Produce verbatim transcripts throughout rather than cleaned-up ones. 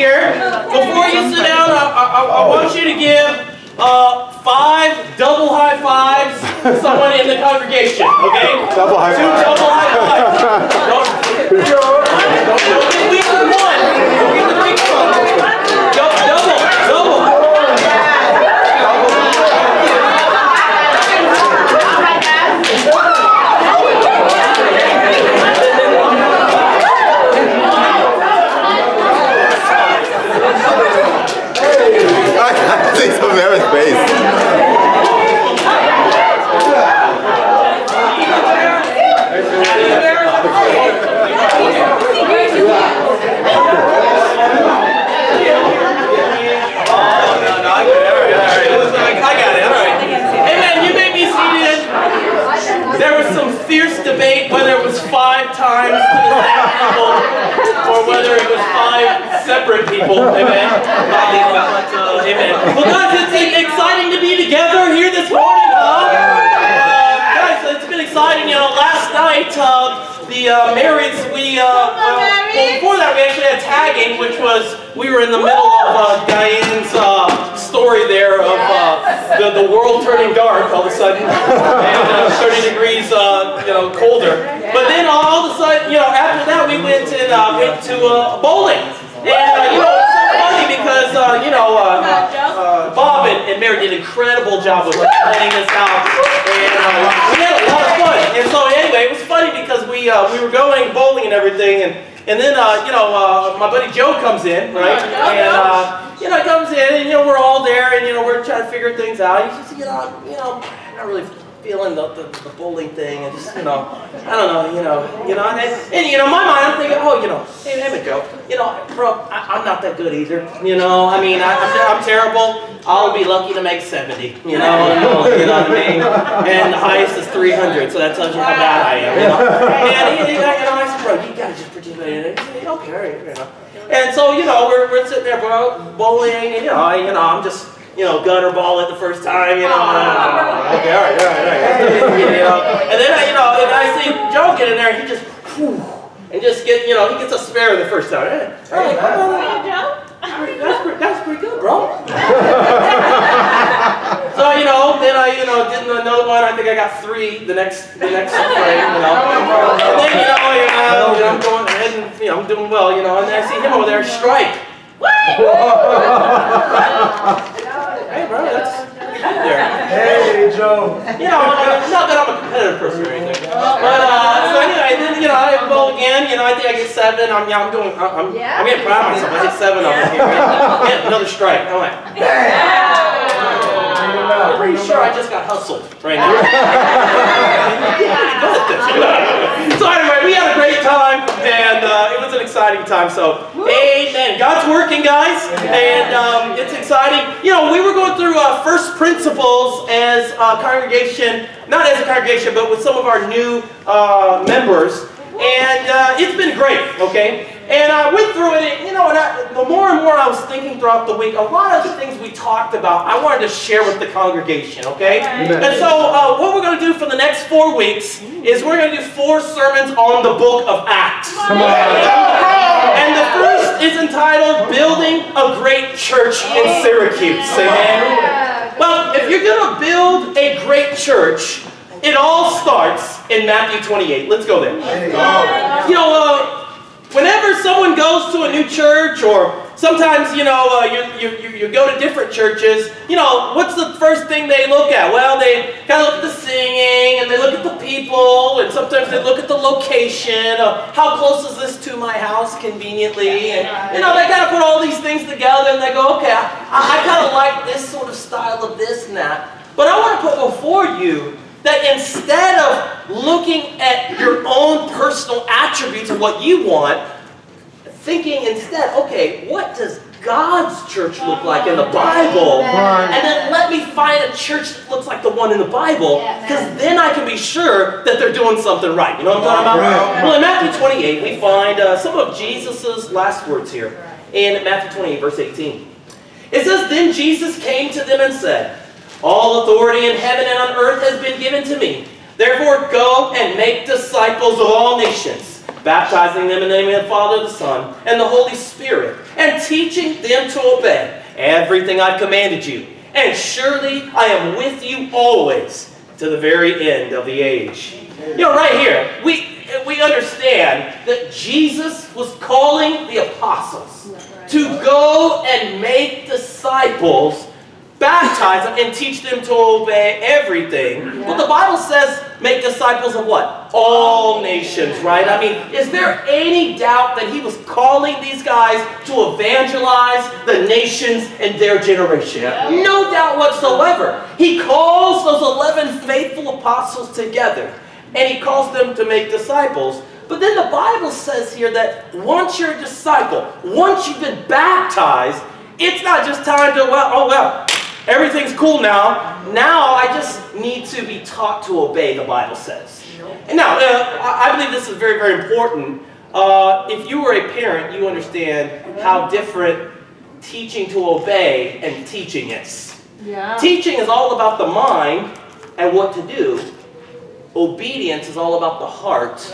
here, before you sit down, I, I, I want you to give uh, five double high fives to someone in the congregation, okay? Double high Two five. double high fives. Don't, don't, don't leave with one. Leave the big one. Double, double, double. I think some Mary's face. There was some fierce debate whether it was five times to the same people or whether it was five separate people. Amen. Uh, but, uh, amen. Well, guys, it's exciting to be together here this morning, huh? Uh, guys, it's been exciting. You know, last night, uh, the uh, marrieds, we, uh, well, well, before that, we actually had tagging, which was, we were in the middle of uh, Diane's uh, story there of uh, the, the world turning dark all of a sudden, and uh, thirty degrees, uh, you know, colder. But then all of a sudden, you know, after that, we went and uh, went to uh, bowling. And, uh, you know, it's so funny because, uh, you know, uh, uh, Bob and, and Mary did an incredible job of planning this out. And uh, we had a lot of fun. And so anyway, it was funny because we uh, we were going bowling and everything. And, and then, uh, you know, uh, my buddy Joe comes in, right? And, uh, you know, he comes in and, you know, we're all there and, you know, we're trying to figure things out. He's just, you know, you know, I'm not really feeling the, the, the bowling thing and just, you know, I don't know, you know, you know, and, and you know, in my mind, I'm thinking, oh, you know, hey, hey, Joe, you know, bro, I, I'm not that good either, you know, I mean, I, I'm, I'm terrible. I'll be lucky to make seventy, you know, and, you know what I mean, and the highest is three hundred, so that tells you how bad I am, you know, and, and, and I said, bro, you gotta just participate in it. He said, okay, all right, you know, and so, you know, we're, we're sitting there, bro, bowling, and, you know, I, you know, I'm just, you know, gutter ball it the first time, you know. Uh, okay, all right, all right, all right. You know, and then I, you know, and I see Joe get in there, and he just, whew, and just get, you know, he gets a spare the first time. Hey, hey, Joe. That's pretty, that's pretty good, bro. So, you know, then I, you know, did another one. I think I got three the next, the next frame, you know. And then, you know, you know, you know, I'm going ahead and, you know, I'm doing well, you know, and then I see him over there strike. Hey, bro, that's pretty good there. Hey, Joe. You know, not that I'm a competitive person or anything. But, uh, so anyway, then, you know, I bowl again. You know, I think I get seven. I'm, yeah, I'm doing, I'm, I'm getting proud of myself. I get seven of them here. Yeah, another strike. I'm like, I'm pretty sure I just got hustled right now. So anyway, we had a great time, and uh, it was an exciting time. So, amen. God's working, guys, and um, it's exciting. You know, we were going through uh, first principles as a congregation, not as a congregation, but with some of our new uh, members, and uh, it's been great, okay? And I went through it, and, you know, and I, the more and more I was thinking throughout the week, a lot of the things we talked about, I wanted to share with the congregation, okay? Amen. And so uh, what we're going to do for the next four weeks is we're going to do four sermons on the book of Acts. Come on. And the first is entitled, Building a Great Church in Syracuse. Amen? Well, if you're going to build a great church, it all starts in Matthew twenty-eight. Let's go there. You know, uh, whenever someone goes to a new church, or sometimes, you know, uh, you, you, you go to different churches, you know, what's the first thing they look at? Well, they kind of look at the singing, and they look at the people, and sometimes they look at the location, uh, how close is this to my house conveniently, and, you know, they kind of put all these things together, and they go, okay, I, I kind of like this sort of style of this and that. But I want to put before you that instead of looking at your own personal attributes of what you want, thinking instead, okay, what does God's church look like in the Bible? And then let me find a church that looks like the one in the Bible, because then I can be sure that they're doing something right. You know what I'm talking about? Well, in Matthew twenty-eight, we find uh, some of Jesus' last words here. In Matthew twenty-eight, verse eighteen. It says, Then Jesus came to them and said, All authority in heaven and on earth has been given to me. Therefore go and make disciples of all nations, baptizing them in the name of the Father, the Son, and the Holy Spirit, and teaching them to obey everything I've commanded you. And surely I am with you always to the very end of the age. You know, right here, we, we understand that Jesus was calling the apostles to go and make disciples, baptize them, and teach them to obey everything. But the Bible says make disciples of what? All nations, right? I mean, is there any doubt that he was calling these guys to evangelize the nations in their generation? Yeah. No doubt whatsoever. He calls those eleven faithful apostles together, and he calls them to make disciples. But then the Bible says here that once you're a disciple, once you've been baptized, it's not just time to, well, oh well, everything's cool now. Now I just need to be taught to obey, the Bible says. And now, uh, I believe this is very, very important. Uh, if you were a parent, you understand how different teaching to obey and teaching is. Yeah. Teaching is all about the mind and what to do. Obedience is all about the heart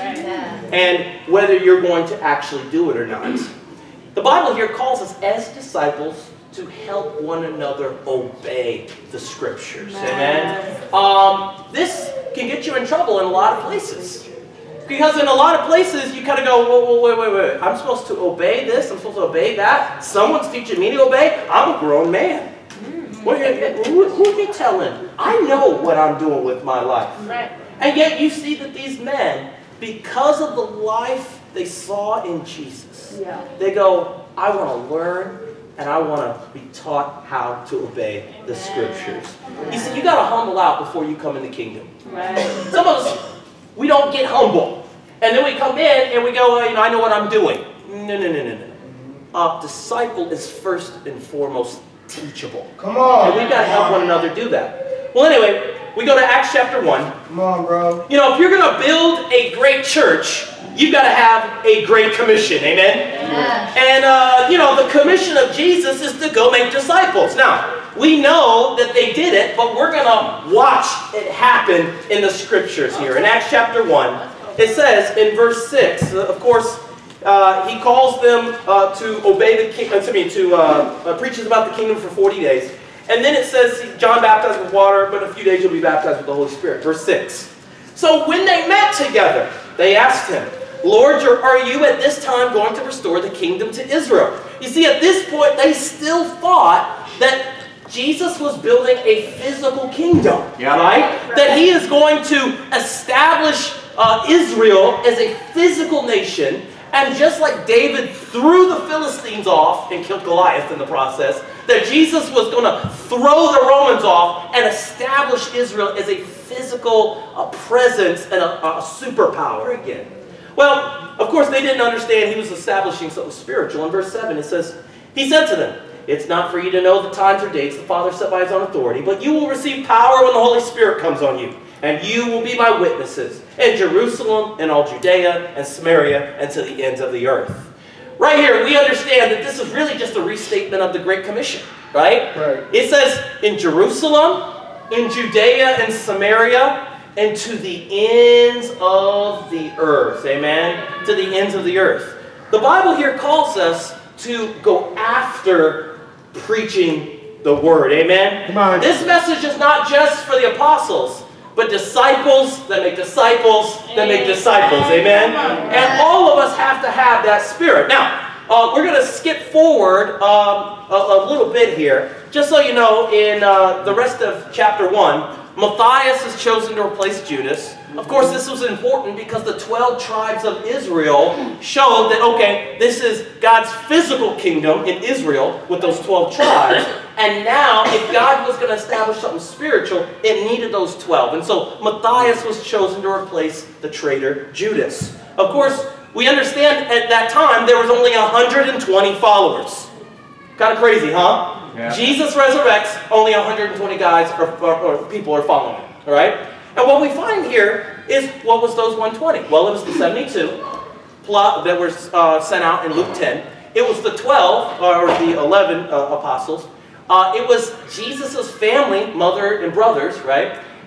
and whether you're going to actually do it or not. The Bible here calls us as disciples to help one another obey the Scriptures. Amen? Um, this can get you in trouble in a lot of places. Because in a lot of places, you kind of go, whoa, whoa, wait, wait, wait. I'm supposed to obey this. I'm supposed to obey that. Someone's teaching me to obey. I'm a grown man. What are you, who, who are you telling? I know what I'm doing with my life. Right. And yet you see that these men, because of the life they saw in Jesus, yeah. they go, I want to learn and I want to be taught how to obey the Scriptures. Yeah. You see, you got to humble out before you come in the kingdom. Right. Some of us, we don't get humble. And then we come in and we go, well, you know, I know what I'm doing. No, no, no, no, no. A disciple is first and foremost teachable. Come on. And we've got to help one another do that. Well, anyway, we go to Acts chapter one. Come on, bro. You know, if you're going to build a great church, you've got to have a great commission. Amen? Yeah. And, uh, you know, the commission of Jesus is to go make disciples. Now, we know that they did it, but we're going to watch it happen in the Scriptures here. In Acts chapter one, it says in verse six, of course, uh, he calls them uh, to obey the king, I mean, to uh, uh, preaches about the kingdom for forty days. And then it says, John baptized with water, but in a few days you'll be baptized with the Holy Spirit. Verse six. So when they met together, they asked him, Lord, are you at this time going to restore the kingdom to Israel? You see, at this point, they still thought that Jesus was building a physical kingdom, yeah. right? right? That he is going to establish uh, Israel as a physical nation. And just like David threw the Philistines off and killed Goliath in the process, that Jesus was going to throw the Romans off and establish Israel as a physical uh, presence and a, a superpower again. Well, of course, they didn't understand he was establishing something spiritual. In verse seven, it says, he said to them, it's not for you to know the times or dates the Father set by his own authority, but you will receive power when the Holy Spirit comes on you. And you will be my witnesses in Jerusalem and all Judea and Samaria and to the ends of the earth. Right here, we understand that this is really just a restatement of the Great Commission, right? Right. It says in Jerusalem, in Judea and Samaria, and to the ends of the earth. Amen? To the ends of the earth. The Bible here calls us to go after preaching the Word. Amen? Come on. This message is not just for the apostles, but disciples that make disciples that make disciples. Amen? And all of us have to have that spirit. Now, uh, we're going to skip forward um, a, a little bit here. Just so you know, in uh, the rest of chapter one, Matthias is chosen to replace Judas. Of course, this was important because the twelve tribes of Israel showed that, okay, this is God's physical kingdom in Israel with those twelve tribes. And now, if God was going to establish something spiritual, it needed those twelve. And so, Matthias was chosen to replace the traitor Judas. Of course, we understand at that time there was only one hundred twenty followers. Kind of crazy, huh? Yeah. Jesus resurrects, only one hundred twenty guys or, or, or people are following him. All right? And what we find here is, what was those one hundred twenty? Well, it was the seventy-two plot that were uh, sent out in Luke ten. It was the twelve, or the eleven uh, apostles. Uh, it was Jesus' family, mother and brothers, right?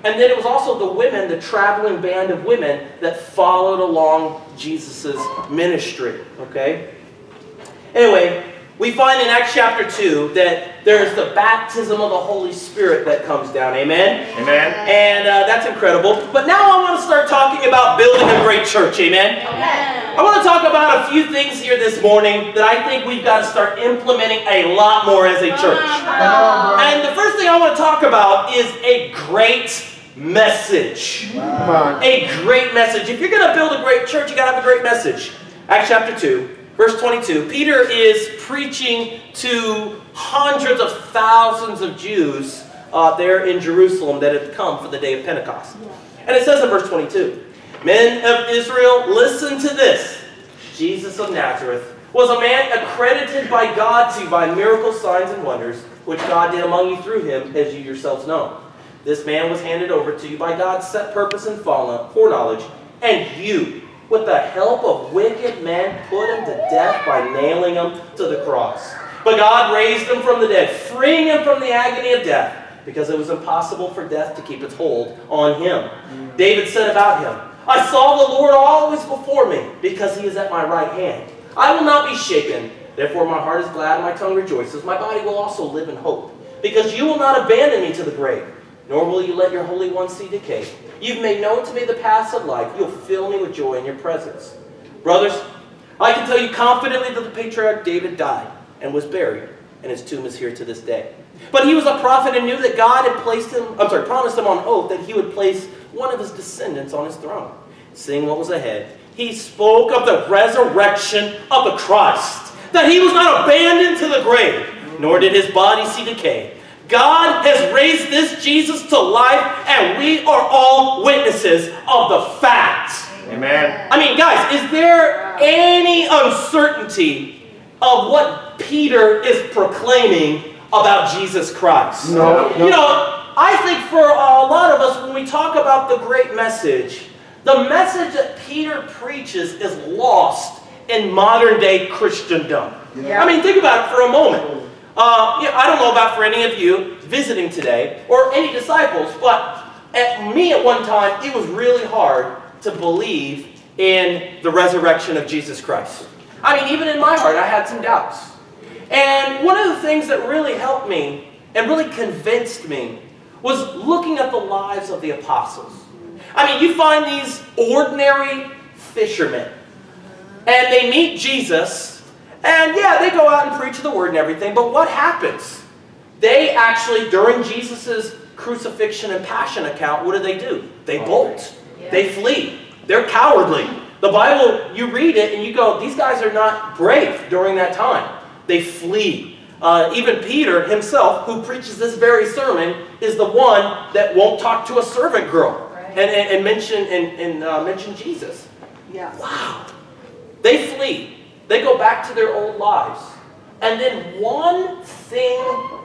And then it was also the women, the traveling band of women that followed along Jesus' ministry. Okay? Anyway, we find in Acts chapter two that there's the baptism of the Holy Spirit that comes down. Amen? Amen. And uh, that's incredible. But now I want to start talking about building a great church. Amen? Amen. I want to talk about a few things here this morning that I think we've got to start implementing a lot more as a church. And the first thing I want to talk about is a great message. A great message. If you're going to build a great church, you got to have a great message. Acts chapter two. Verse twenty-two, Peter is preaching to hundreds of thousands of Jews uh, there in Jerusalem that had come for the day of Pentecost. And it says in verse twenty-two, Men of Israel, listen to this. Jesus of Nazareth was a man accredited by God to you by miracles, signs, and wonders, which God did among you through him, as you yourselves know. This man was handed over to you by God's set purpose and foreknowledge, and you, with the help of wicked men, put him to death by nailing him to the cross. But God raised him from the dead, freeing him from the agony of death, because it was impossible for death to keep its hold on him. Mm. David said about him, I saw the Lord always before me, because he is at my right hand. I will not be shaken. Therefore my heart is glad and my tongue rejoices. My body will also live in hope, because you will not abandon me to the grave, nor will you let your Holy One see decay. You've made known to me the paths of life. You'll fill me with joy in your presence. Brothers, I can tell you confidently that the patriarch David died and was buried, and his tomb is here to this day. But he was a prophet and knew that God had placed him, I'm sorry, promised him on oath that he would place one of his descendants on his throne. Seeing what was ahead, he spoke of the resurrection of the Christ, that he was not abandoned to the grave, nor did his body see decay. God has raised this Jesus to life, and we are all witnesses of the fact. Amen. I mean, guys, is there any uncertainty of what Peter is proclaiming about Jesus Christ? No. You know, I think for a lot of us, when we talk about the great message, the message that Peter preaches is lost in modern-day Christendom. Yeah. I mean, think about it for a moment. Uh, you know, I don't know about for any of you visiting today or any disciples, but at me at one time, it was really hard to believe in the resurrection of Jesus Christ. I mean, even in my heart, I had some doubts. And one of the things that really helped me and really convinced me was looking at the lives of the apostles. I mean, you find these ordinary fishermen, and they meet Jesus. And yeah, they go out and preach the word and everything, but what happens? They actually, during Jesus' crucifixion and passion account, what do they do? They bolt. Yeah. They flee. They're cowardly. The Bible, you read it and you go, these guys are not brave during that time. They flee. Uh, even Peter himself, who preaches this very sermon, is the one that won't talk to a servant girl right. and, and, and mention, and, and, uh, mention Jesus. Yeah. Wow. They flee. They go back to their old lives. And then one thing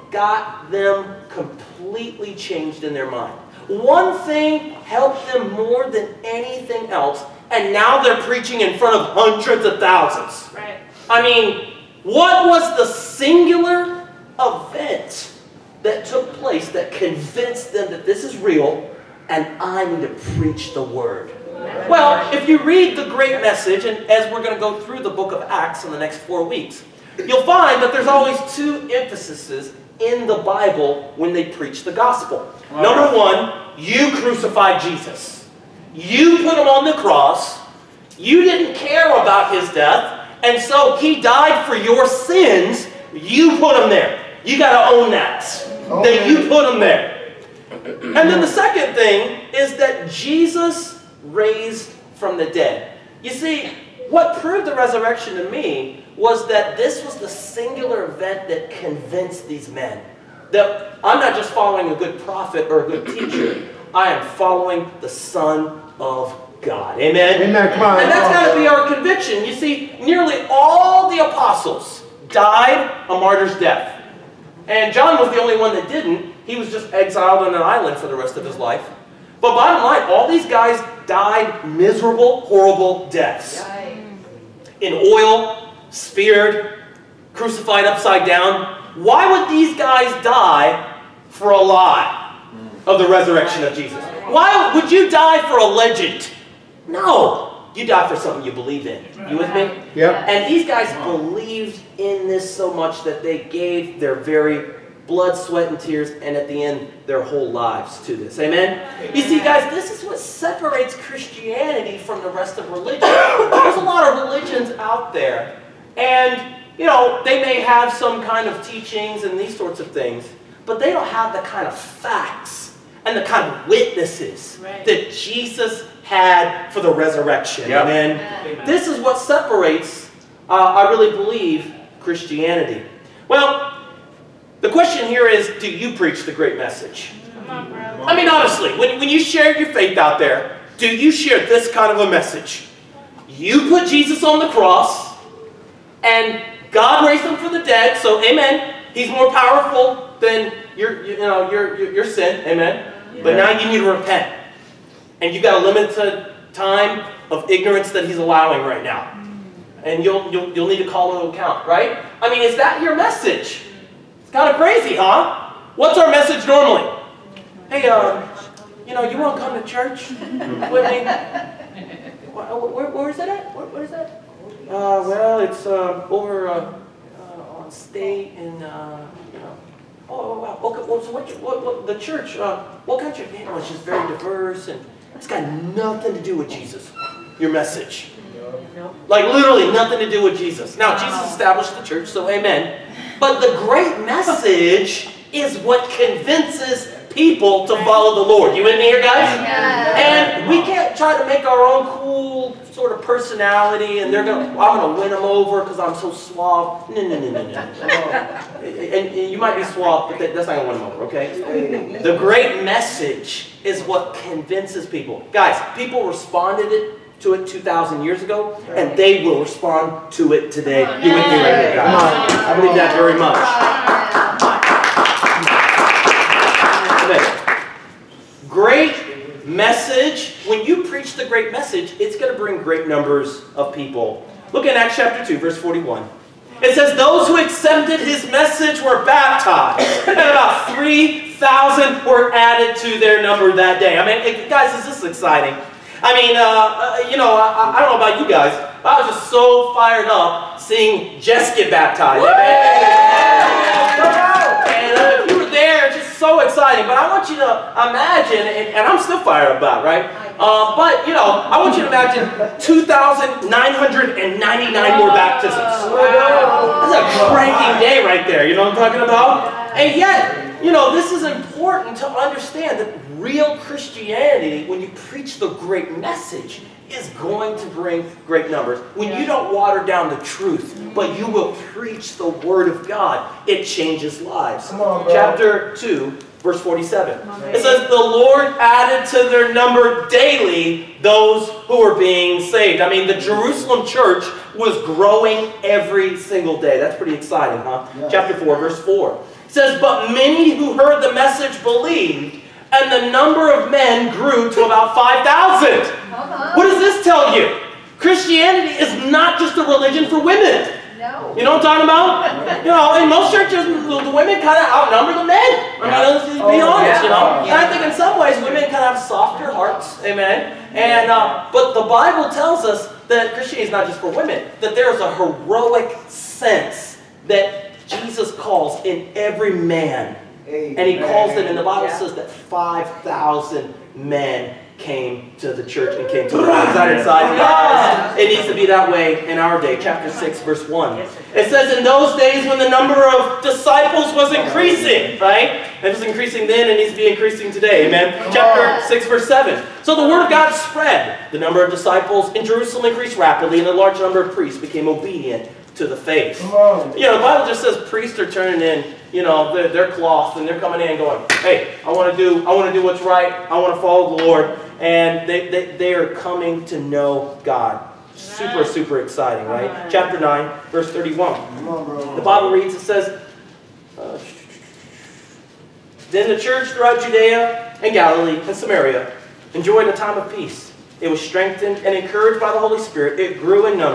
got them completely changed in their mind. One thing helped them more than anything else. And now they're preaching in front of hundreds of thousands. Right. I mean, what was the singular event that took place that convinced them that this is real and I need to preach the word? Well, if you read the great message, and as we're going to go through the book of Acts in the next four weeks, you'll find that there's always two emphases in the Bible when they preach the gospel. All Number right. one, you crucified Jesus. You put him on the cross. You didn't care about his death, and so he died for your sins. You put him there. You got to own that. Okay. That you put him there. And then the second thing is that Jesus raised from the dead. You see, what proved the resurrection to me was that this was the singular event that convinced these men that I'm not just following a good prophet or a good teacher. I am following the Son of God. Amen? Amen. Come on. And that's got to be our conviction. You see, nearly all the apostles died a martyr's death. And John was the only one that didn't. He was just exiled on an island for the rest of his life. But bottom line, all these guys died miserable, horrible deaths. In oil, speared, crucified upside down. Why would these guys die for a lie? of the resurrection of Jesus. Why would you die for a legend? No. You die for something you believe in. You with me? Yeah. And these guys believed in this so much that they gave their very blood, sweat, and tears, and at the end, their whole lives to this. Amen? You see, guys, this is what separates Christianity from the rest of religion. There's a lot of religions out there, and, you know, they may have some kind of teachings and these sorts of things, but they don't have the kind of facts and the kind of witnesses right. that Jesus had for the resurrection. Yep. Amen? Amen? This is what separates, uh, I really believe, Christianity. Well, the question here is, do you preach the great message? Come on, bro. I mean, honestly, when, when you share your faith out there, do you share this kind of a message? You put Jesus on the cross, and God raised him from the dead, so amen. He's more powerful than your, you know, your, your, your sin, amen. Yeah. But now you need to repent. And you've got a limited time of ignorance that he's allowing right now. And you'll, you'll, you'll need to call to account, right? I mean, is that your message? It's kind of crazy, huh? What's our message normally? Hey, uh, you know, you want to come to church with me? Where, where, where is that at? Where, where is that? Uh, well, it's uh, over uh, uh, on State and, uh, you know. Oh, wow. Okay, well, so what, what, what, the church, uh, what kind of church? You know, it's just very diverse, and it's got nothing to do with Jesus, your message. Like, literally nothing to do with Jesus. Now, Jesus established the church, so amen. But the great message is what convinces people to follow the Lord. You with me here, guys? Yeah. And we can't try to make our own cool sort of personality, and they're gonna, well, I'm gonna win them over because I'm so suave. No, no, no, no, no. and, and you might be suave, but that, that's not gonna win them over, okay? The great message is what convinces people. Guys, people responded it to it two thousand years ago, and they will respond to it today. You with me right here, guys? I believe that very much. Okay. Great message. When you preach the great message, it's going to bring great numbers of people. Look at Acts chapter two, verse forty-one. It says, those who accepted his message were baptized, and about three thousand were added to their number that day. I mean, it, guys, this is exciting. I mean, uh, uh, you know, I, I don't know about you guys, but I was just so fired up seeing Jess get baptized. And uh, if you were there, it's just so exciting. But I want you to imagine, and, and I'm still fired up about it, right? Uh, but, you know, I want you to imagine two thousand nine hundred ninety-nine more baptisms. That's a cranking day right there, you know what I'm talking about? And yet, you know, this is important to understand that real Christianity, when you preach the great message, is going to bring great numbers. When you don't water down the truth, but you will preach the Word of God, it changes lives. Come on, bro. Chapter two, verse forty-seven. It says, the Lord added to their number daily those who were being saved. I mean, the Jerusalem church was growing every single day. That's pretty exciting, huh? Yeah. Chapter four, verse four. It says, but many who heard the message believed, and the number of men grew to about five thousand. Uh-huh. What does this tell you? Christianity is not just a religion for women. No. You know what I'm talking about? You know, in most churches, the women kind of outnumber the men. I mean, let's just be oh, honest, yeah. you know. And I think in some ways, women kind of have softer hearts. Amen. And uh, but the Bible tells us that Christianity is not just for women. That there is a heroic sense that Jesus calls in every man. Amen. And he calls it, and the Bible yeah. says that five thousand men came to the church and came to the Lord. Is that exciting? Yes. It needs to be that way in our day. Chapter six, verse one. It says, in those days when the number of disciples was increasing, right? If it's increasing then, it needs to be increasing today. Amen? Chapter six, verse seven. So the word of God spread. The number of disciples in Jerusalem increased rapidly, and a large number of priests became obedient to the faith. You know, the Bible just says priests are turning in, you know, their, their cloth, and they're coming in and going, hey, I want to do, I want to do what's right. I want to follow the Lord. And they, they, they are coming to know God. Super, super exciting, right? Right. Chapter nine, verse thirty-one. On, the Bible reads, it says, uh, then the church throughout Judea and Galilee and Samaria enjoyed a time of peace. It was strengthened and encouraged by the Holy Spirit. It grew in numbers.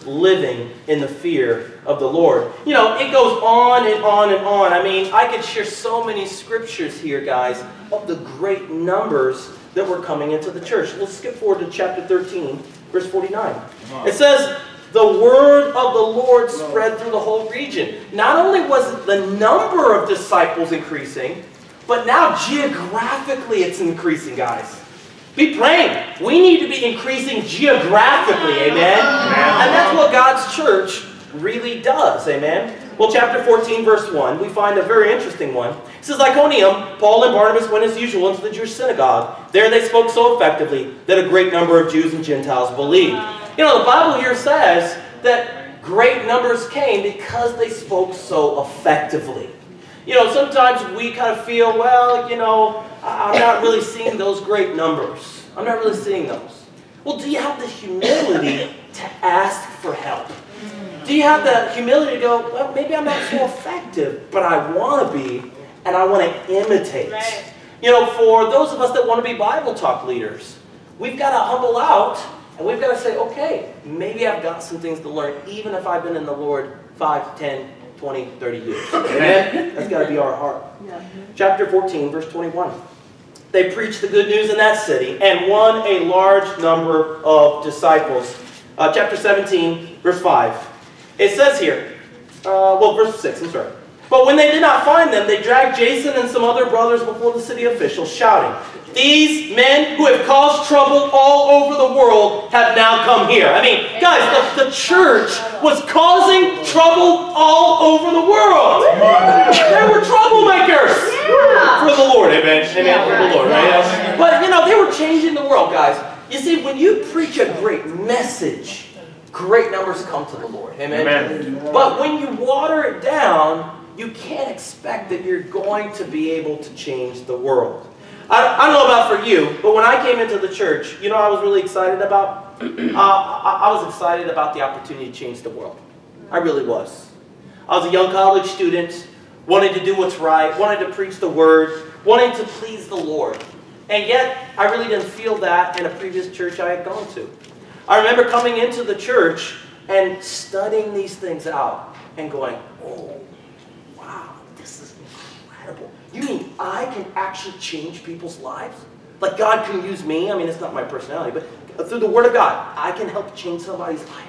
living in the fear of the Lord. You know, it goes on and on and on. I mean, I could share so many scriptures here, guys, of the great numbers that were coming into the church. Let's skip forward to chapter thirteen, verse forty-nine. It says, the word of the Lord spread through the whole region. Not only was the number of disciples increasing, but now geographically it's increasing, guys. Be praying. We need to be increasing geographically, amen? And that's what God's church really does, amen? Well, chapter fourteen, verse one, we find a very interesting one. It says, Iconium, Paul and Barnabas went as usual into the Jewish synagogue. There they spoke so effectively that a great number of Jews and Gentiles believed. You know, the Bible here says that great numbers came because they spoke so effectively. You know, sometimes we kind of feel, well, you know, I'm not really seeing those great numbers. I'm not really seeing those. Well, do you have the humility to ask for help? Do you have the humility to go, well, maybe I'm not so effective, but I want to be, and I want to imitate. Right. You know, for those of us that want to be Bible talk leaders, we've got to humble out, and we've got to say, okay, maybe I've got some things to learn, even if I've been in the Lord five, ten, twenty, thirty years. Amen? That's got to be our heart. Yeah. Chapter fourteen, verse twenty-one. They preached the good news in that city and won a large number of disciples. Uh, chapter seventeen, verse five. It says here, uh, well, verse six, I'm sorry. But when they did not find them, they dragged Jason and some other brothers before the city officials, shouting, these men who have caused trouble all over the world have now come here. I mean, guys, the, the church was causing trouble all over the world. They were troublemakers for the Lord. Amen. Amen. For the Lord, right? But, you know, they were changing the world, guys. You see, when you preach a great message, great numbers come to the Lord. Amen. Amen. But when you water it down, you can't expect that you're going to be able to change the world. I, I don't know about for you, but when I came into the church, you know what I was really excited about? Uh, I, I was excited about the opportunity to change the world. I really was. I was a young college student, wanted to do what's right, wanted to preach the word, wanted to please the Lord. And yet, I really didn't feel that in a previous church I had gone to. I remember coming into the church and studying these things out and going, oh, wow, this is incredible. You mean I can actually change people's lives? Like God can use me? I mean, it's not my personality, but through the Word of God, I can help change somebody's life.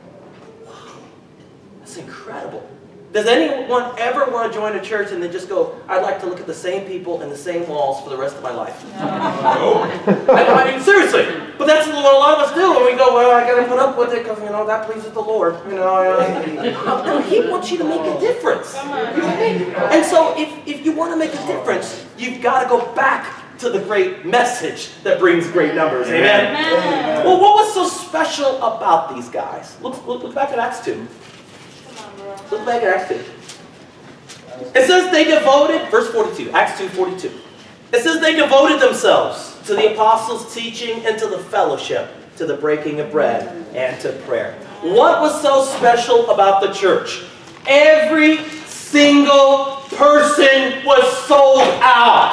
Wow, that's incredible. Does anyone ever want to join a church and then just go, I'd like to look at the same people and the same walls for the rest of my life? No. I, I mean, seriously. But that's what a lot of us do. And we go, well, I got to put up with it because, you know, that pleases the Lord. You know, no, He wants you to make a difference. You know what I mean? And so if, if you want to make a difference, you've got to go back to the great message that brings great numbers. Amen? Amen. Well, what was so special about these guys? Look, look, look back at Acts two. Look back at Acts two. It says they devoted, verse forty-two, Acts two forty-two. It says they devoted themselves to the apostles' teaching and to the fellowship, to the breaking of bread and to prayer. What was so special about the church? Every single person was sold out.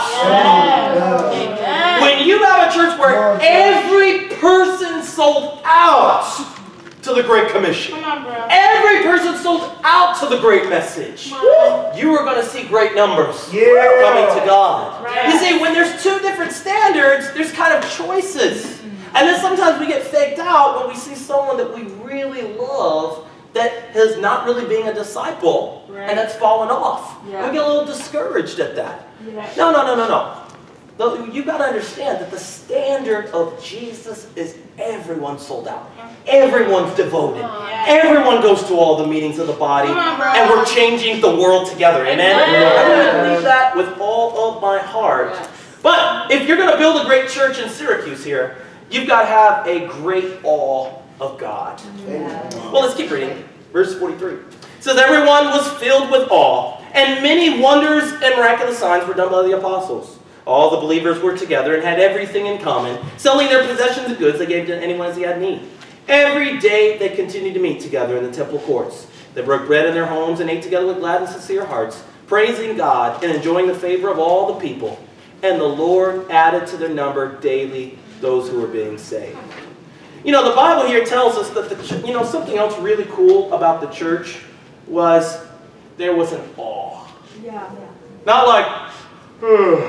Yeah. When you have a church where every person sold out to the Great Commission. Come on, bro. Every person sold out to the great message. You are going to see great numbers yeah. coming to God. Right. You see, when there's two different standards, there's kind of choices. And then sometimes we get faked out when we see someone that we really love that is not really being a disciple right. and that's fallen off. Yeah. We get a little discouraged at that. Yeah. No, no, no, no, no. You've got to understand that the standard of Jesus is everyone sold out. Everyone's devoted. Everyone goes to all the meetings of the body. And we're changing the world together. Amen? I really believe that with all of my heart. But if you're going to build a great church in Syracuse here, you've got to have a great awe of God. Well, let's keep reading. Verse forty-three. It says, everyone was filled with awe, and many wonders and miraculous signs were done by the apostles. All the believers were together and had everything in common. Selling their possessions and goods, they gave to anyone as he had need. Every day they continued to meet together in the temple courts. They broke bread in their homes and ate together with glad and sincere hearts, praising God and enjoying the favor of all the people. And the Lord added to their number daily those who were being saved. You know, the Bible here tells us that, the ch you know, something else really cool about the church was there was an awe. Yeah. Not like, oh,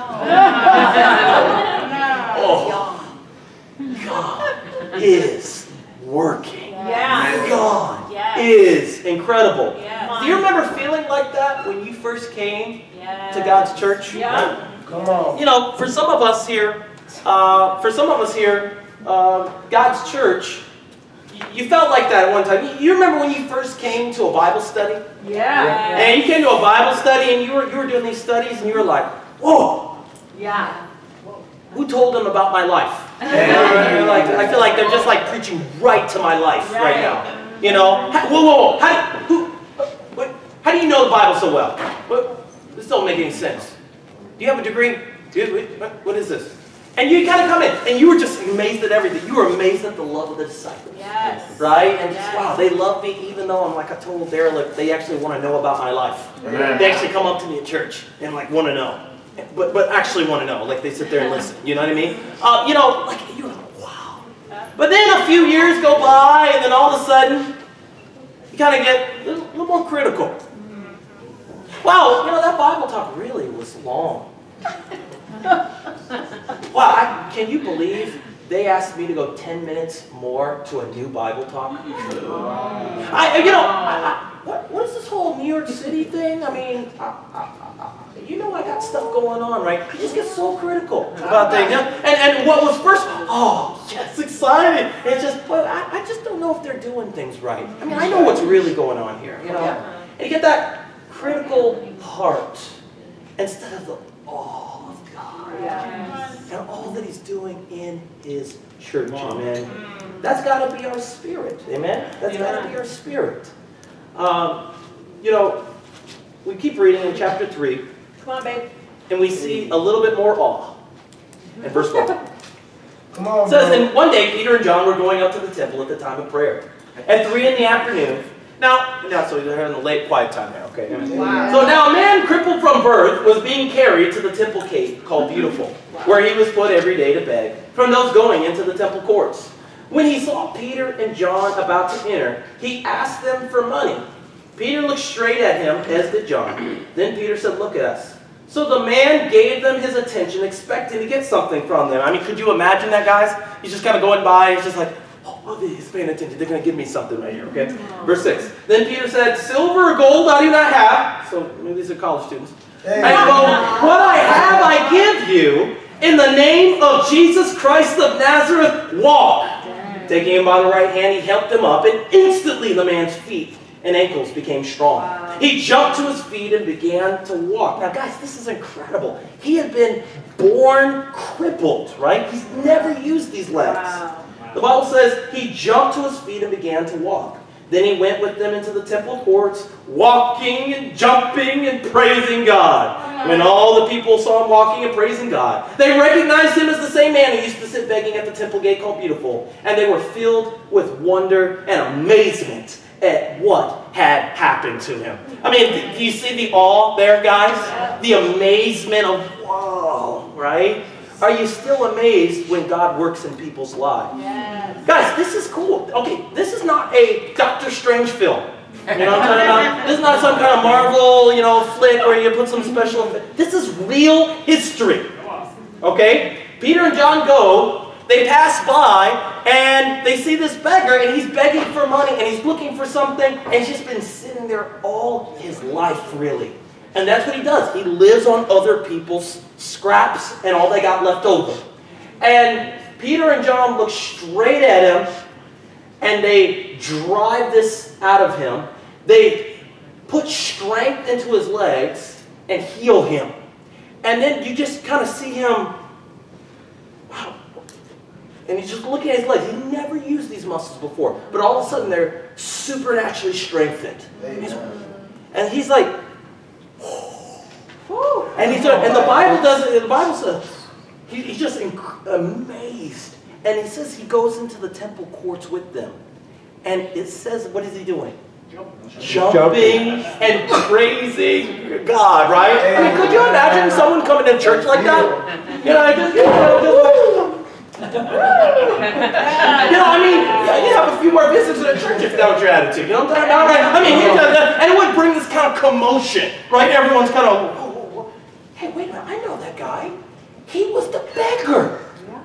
God is working. Yeah. God Yes. is incredible. Yes. Do you remember feeling like that when you first came Yes. to God's church? Yeah. Come on. You know, for some of us here, uh, for some of us here, uh, God's church, you felt like that at one time. You remember when you first came to a Bible study? Yeah. And you came to a Bible study and you were, you were doing these studies and you were like, whoa, Yeah. who told them about my life? And you're like, I feel like they're just like preaching right to my life right, right now. You know? How, whoa, whoa, whoa. How, who, what, how do you know the Bible so well? What, this don't make any sense. Do you have a degree? Do you, what, what is this? And you kind of come in, and you were just amazed at everything. You were amazed at the love of the disciples. Yes. Right? And just, Yes. wow, they love me even though I'm like a total derelict. They actually want to know about my life. Amen. They actually come up to me at church and like want to know. But, but actually want to know. Like they sit there and listen. You know what I mean? Uh, you know, like you're like, wow. But then a few years go by, and then all of a sudden, you kind of get a little, a little more critical. Wow, you know, that Bible talk really was long. Wow, I, can you believe they asked me to go ten minutes more to a new Bible talk? I, you know, I, I, what, what is this whole New York City thing? I mean, I, I, I, you know I got stuff going on, right? You just get so critical about things. You know? and, and what was first, oh, yes, excited. It's just, but I, I just don't know if they're doing things right. I mean, I know what's really going on here, you know? And you get that critical heart instead of the awe of God. Yes. And all that He's doing in His church, amen. That's got to be our spirit, amen. That's got to be our spirit. Um, you know, we keep reading in chapter three. Come on, babe. And we see a little bit more awe in verse one. Come on, It says, bro. and one day Peter and John were going up to the temple at the time of prayer. At three in the afternoon. Now, now so they're in the late quiet time now, okay? Wow. So now a man crippled from birth was being carried to the temple gate called Beautiful, where he was put every day to beg from those going into the temple courts. When he saw Peter and John about to enter, he asked them for money. Peter looked straight at him, as did John. Then Peter said, look at us. So the man gave them his attention, expecting to get something from them. I mean, could you imagine that, guys? He's just kind of going by, he's just like, oh, he's paying attention. They're going to give me something right here, okay? Verse six. Then Peter said, silver or gold I do not have. So maybe these are college students. Hey. And go, what I have I give you. In the name of Jesus Christ of Nazareth, walk. Taking him by the right hand, he helped him up, and instantly the man's feet and ankles became strong. Wow. He jumped to his feet and began to walk. Now, guys, this is incredible. He had been born crippled, right? He's never used these legs. Wow. The Bible says he jumped to his feet and began to walk. Then he went with them into the temple courts, walking and jumping and praising God. When all the people saw him walking and praising God, they recognized him as the same man who used to sit begging at the temple gate called Beautiful. And they were filled with wonder and amazement at what had happened to him. I mean, do you see the awe there, guys? The amazement of, whoa, right? Are you still amazed when God works in people's lives? Yes. Guys, this is cool. Okay, this is not a Doctor Strange film. You know what I'm talking about? This is not some kind of Marvel, you know, flick where you put some special effect. This is real history. Okay? Peter and John go, they pass by, and they see this beggar, and he's begging for money, and he's looking for something, and he's just been sitting there all his life, really. And that's what he does. He lives on other people's scraps and all they got left over. And Peter and John look straight at him, and they drive this out of him. They put strength into his legs and heal him. And then you just kind of see him, wow. And he's just looking at his legs. He never used these muscles before. But all of a sudden, they're supernaturally strengthened. And he's like, and he's and the Bible doesn't. The Bible says he, he's just amazed, and he says he goes into the temple courts with them, and it says, what is he doing? Jumping, Jumping and praising God, right? I mean, could you imagine someone coming to church like that? You know, just, you know, just You know, I mean, yeah, you have a few more visits to the church if that was your attitude. You know what I'm talking about, right? I mean, he does that, and it would bring this kind of commotion, right? Everyone's kind of, whoa, whoa, whoa. Hey, wait a minute, I know that guy. He was the beggar.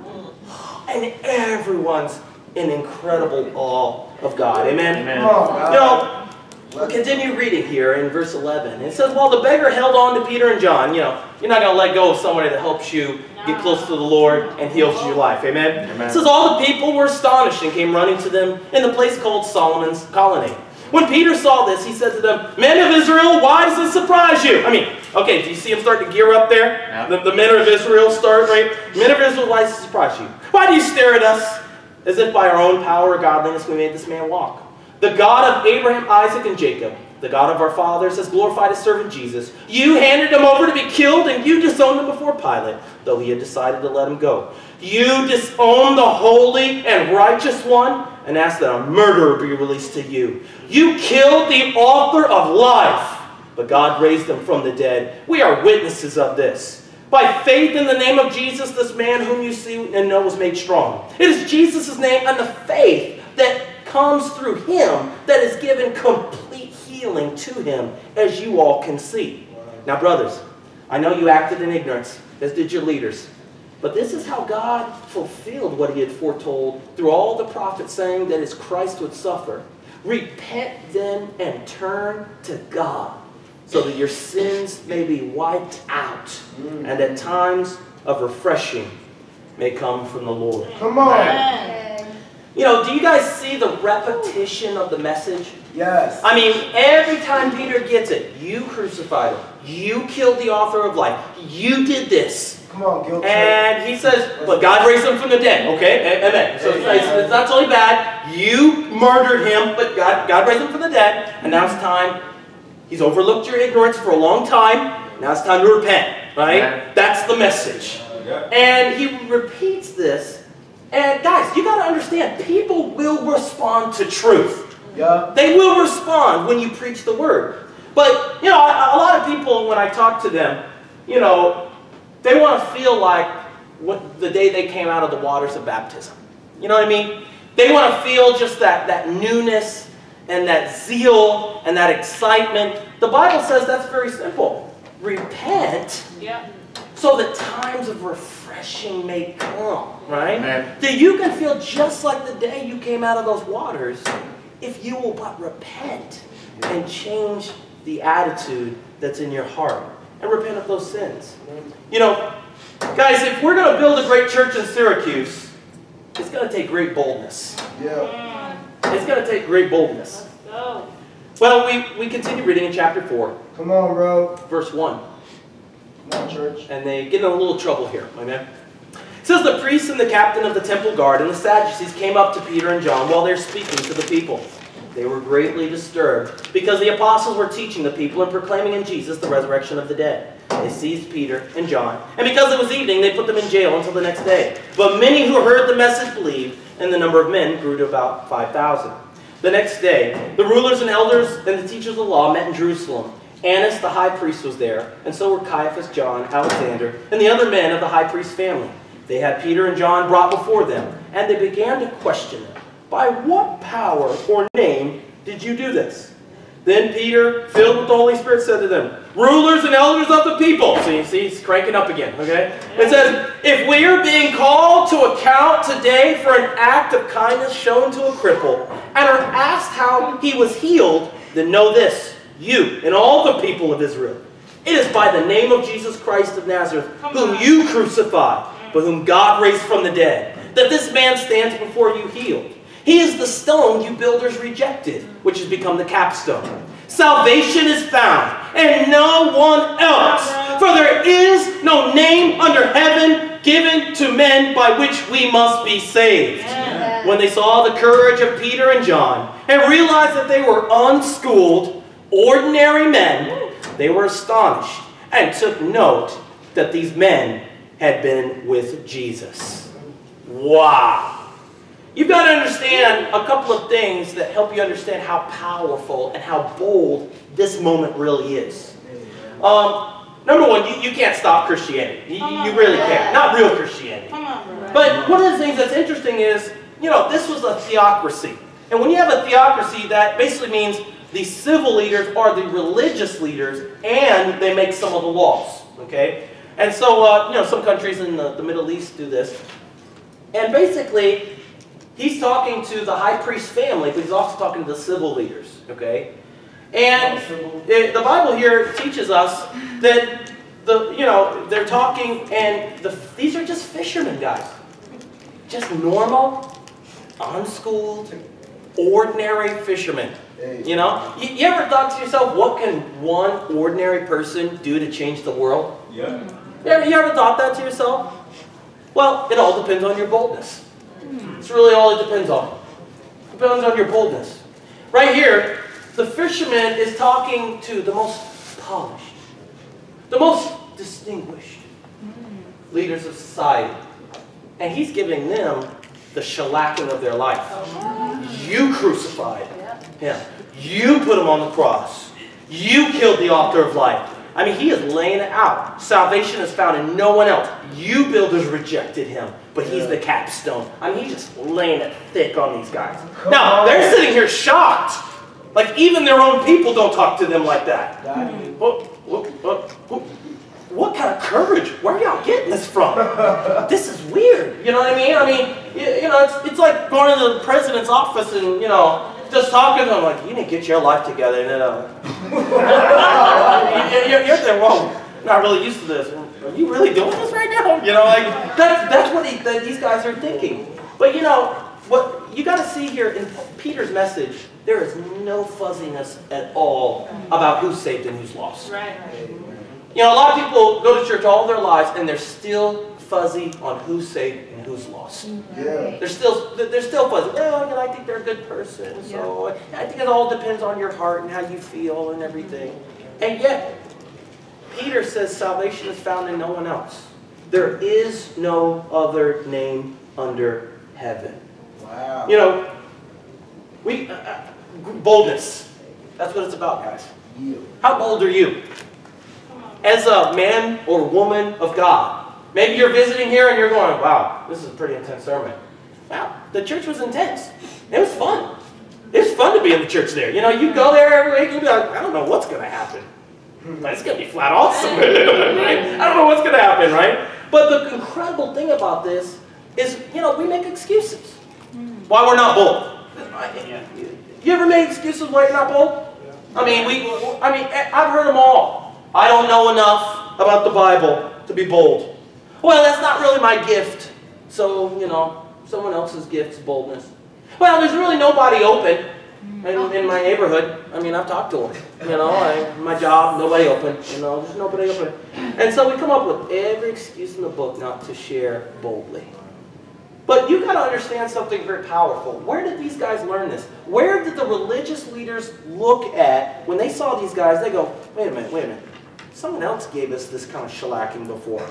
And everyone's in incredible awe of God. Amen? Amen. You know, we'll continue reading here in verse eleven. It says, while the beggar held on to Peter and John, you know, you're not going to let go of somebody that helps you get close to the Lord and heals your life. Amen? Amen. It says, all the people were astonished and came running to them in the place called Solomon's Colonnade. When Peter saw this, he said to them, men of Israel, why does this surprise you? I mean, okay, do you see him starting to gear up there? Yeah. The, the men of Israel start, right? Men of Israel, why does this surprise you? Why do you stare at us as if by our own power or godliness we made this man walk? The God of Abraham, Isaac, and Jacob, the God of our fathers, has glorified his servant Jesus. You handed him over to be killed, and you disowned him before Pilate, though he had decided to let him go. You disowned the holy and righteous one, and asked that a murderer be released to you. You killed the author of life, but God raised him from the dead. We are witnesses of this. By faith in the name of Jesus, this man whom you see and know was made strong. It is Jesus' name and the faith that comes through him that is given complete healing to him, as you all can see. Now, brothers, I know you acted in ignorance, as did your leaders. But this is how God fulfilled what he had foretold through all the prophets, saying that his Christ would suffer. Repent then and turn to God, so that your sins may be wiped out, and that times of refreshing may come from the Lord. Come on. You know, do you guys see the repetition of the message? Yes. I mean, every time Peter gets it, you crucified him. You killed the author of life. You did this. Come on, guilt. And he says, but God raised him from the dead. Okay? Amen. So it's, it's not totally bad. You murdered him, but God, God raised him from the dead. And now it's time. He's overlooked your ignorance for a long time. Now it's time to repent. Right? Yeah. That's the message. Yeah. And he repeats this. And guys, you got to understand, people will respond to truth. Yeah. They will respond when you preach the word. But, you know, a, a lot of people, when I talk to them, you know, they want to feel like what, the day they came out of the waters of baptism. You know what I mean? They want to feel just that, that newness and that zeal and that excitement. The Bible says that's very simple. Repent. Yeah. So that times of refreshing may come, right? Amen. That you can feel just like the day you came out of those waters if you will but repent and change the attitude that's in your heart and repent of those sins. You know, guys, if we're going to build a great church in Syracuse, it's going to take great boldness. Yeah. It's going to take great boldness. Let's go. Well, we, we continue reading in chapter four, Come on, bro. verse one. Come on, church. And they get in a little trouble here. Amen. It says, the priests and the captain of the temple guard and the Sadducees came up to Peter and John while they're speaking to the people. They were greatly disturbed because the apostles were teaching the people and proclaiming in Jesus the resurrection of the dead. They seized Peter and John, and because it was evening, they put them in jail until the next day. But many who heard the message believed, and the number of men grew to about five thousand. The next day, the rulers and elders and the teachers of the law met in Jerusalem. Annas the high priest was there, and so were Caiaphas, John, Alexander, and the other men of the high priest's family. They had Peter and John brought before them, and they began to question them. By what power or name did you do this? Then Peter, filled with the Holy Spirit, said to them, rulers and elders of the people. So you see, he's cranking up again, okay? It says, if we are being called to account today for an act of kindness shown to a cripple, and are asked how he was healed, then know this, you and all the people of Israel. It is by the name of Jesus Christ of Nazareth, whom you crucified, but whom God raised from the dead, that this man stands before you healed. He is the stone you builders rejected, which has become the capstone. Salvation is found, and no one else. For there is no name under heaven given to men by which we must be saved. Yeah. When they saw the courage of Peter and John, and realized that they were unschooled, ordinary men, they were astonished, and took note that these men had been with Jesus. Wow. You've got to understand a couple of things that help you understand how powerful and how bold this moment really is. Um, number one, you, you can't stop Christianity. You, you really can't. Not real Christianity. Come on, bro. But one of the things that's interesting is, you know, this was a theocracy. And when you have a theocracy, that basically means the civil leaders are the religious leaders, and they make some of the laws, okay? And so, uh, you know, some countries in the, the Middle East do this. And basically, he's talking to the high priest family, but he's also talking to the civil leaders, okay? And it, the Bible here teaches us that, the you know, they're talking, and the, these are just fishermen, guys. Just normal, unschooled, ordinary fishermen. You know? You, you ever thought to yourself, what can one ordinary person do to change the world? Yeah. You ever, you ever thought that to yourself? Well, it all depends on your boldness. It's really all it depends on. It depends on your boldness. Right here, the fisherman is talking to the most polished, the most distinguished leaders of society. And he's giving them the shellacking of their life. You crucified him. You put him on the cross. You killed the author of life. I mean, he is laying it out. Salvation is found in no one else. You builders rejected him, but he's the capstone. I mean, he's just laying it thick on these guys. Now, they're sitting here shocked. Like, even their own people don't talk to them like that. What, what, what, what, what kind of courage? Where are y'all getting this from? This is weird. You know what I mean? I mean, you, you know, it's, it's like going to the president's office and, you know, just talking to them like, you need to get your life together. And, uh, you're, you're there, whoa, not really used to this. Are you really doing this right now? You know, like, that's, that's what he, that these guys are thinking. But, you know, what you got to see here in Peter's message, there is no fuzziness at all about who's saved and who's lost. Right. You know, a lot of people go to church all their lives and they're still fuzzy on who's saved and who's lost. Yeah. They're still, they're still fuzzy. Well, you know, I think they're a good person, so I think it all depends on your heart and how you feel and everything. And yet, Peter says salvation is found in no one else. There is no other name under heaven. Wow. You know, we uh, uh, boldness. That's what it's about, guys. How bold are you? As a man or woman of God. Maybe you're visiting here and you're going, wow, this is a pretty intense sermon. Wow, the church was intense. It was fun. It was fun to be in the church there. You know, you go there every week and you'll be like, I don't know what's going to happen. But it's going to be flat awesome. Right? I don't know what's going to happen, right? But the incredible thing about this is, you know, we make excuses why we're not bold. You ever made excuses why you're not bold? I mean, we, I mean, I've heard them all. I don't know enough about the Bible to be bold. Well, that's not really my gift. So, you know, someone else's gift is boldness. Well, there's really nobody open in, in my neighborhood. I mean, I've talked to them. You know, I, my job, nobody open. You know, there's nobody open. And so we come up with every excuse in the book not to share boldly. But you've got to understand something very powerful. Where did these guys learn this? Where did the religious leaders look at, when they saw these guys, they go, wait a minute, wait a minute. Someone else gave us this kind of shellacking before.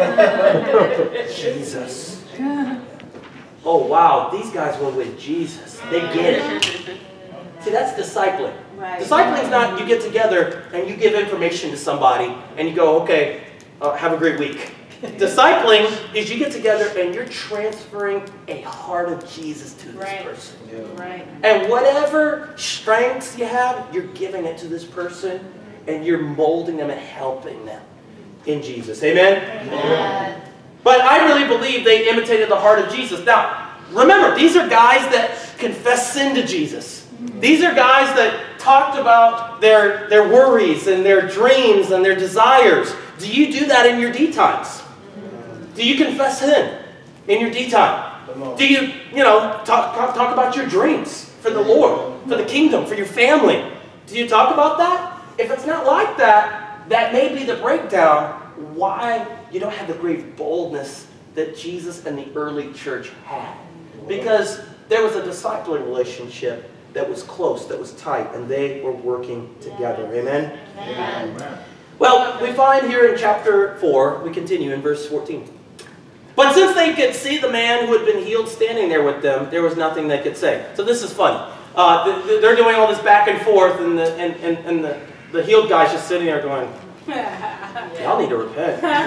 Jesus. Oh, wow, these guys were with Jesus. They get it. See, that's discipling. Right. Discipling is not you get together and you give information to somebody and you go, okay, uh, have a great week. Discipling is you get together and you're transferring a heart of Jesus to this Right. person. Yeah. Right. And whatever strengths you have, you're giving it to this person and you're molding them and helping them in Jesus. Amen? Amen. But I really believe they imitated the heart of Jesus. Now, remember, these are guys that confess sin to Jesus. These are guys that talked about their, their worries and their dreams and their desires. Do you do that in your D times? Do you confess sin in your D time? Do you, you know, talk, talk, talk about your dreams for the Lord, for the kingdom, for your family? Do you talk about that? If it's not like that, that may be the breakdown why you don't have the great boldness that Jesus and the early church had. Because there was a discipling relationship that was close, that was tight, and they were working together. Amen? Amen. Well, we find here in chapter four, we continue in verse fourteen. But since they could see the man who had been healed standing there with them, there was nothing they could say. So this is funny. Uh, they're doing all this back and forth, and the, and, and, and the, the healed guy's just sitting there going, Y'all need to repent. my,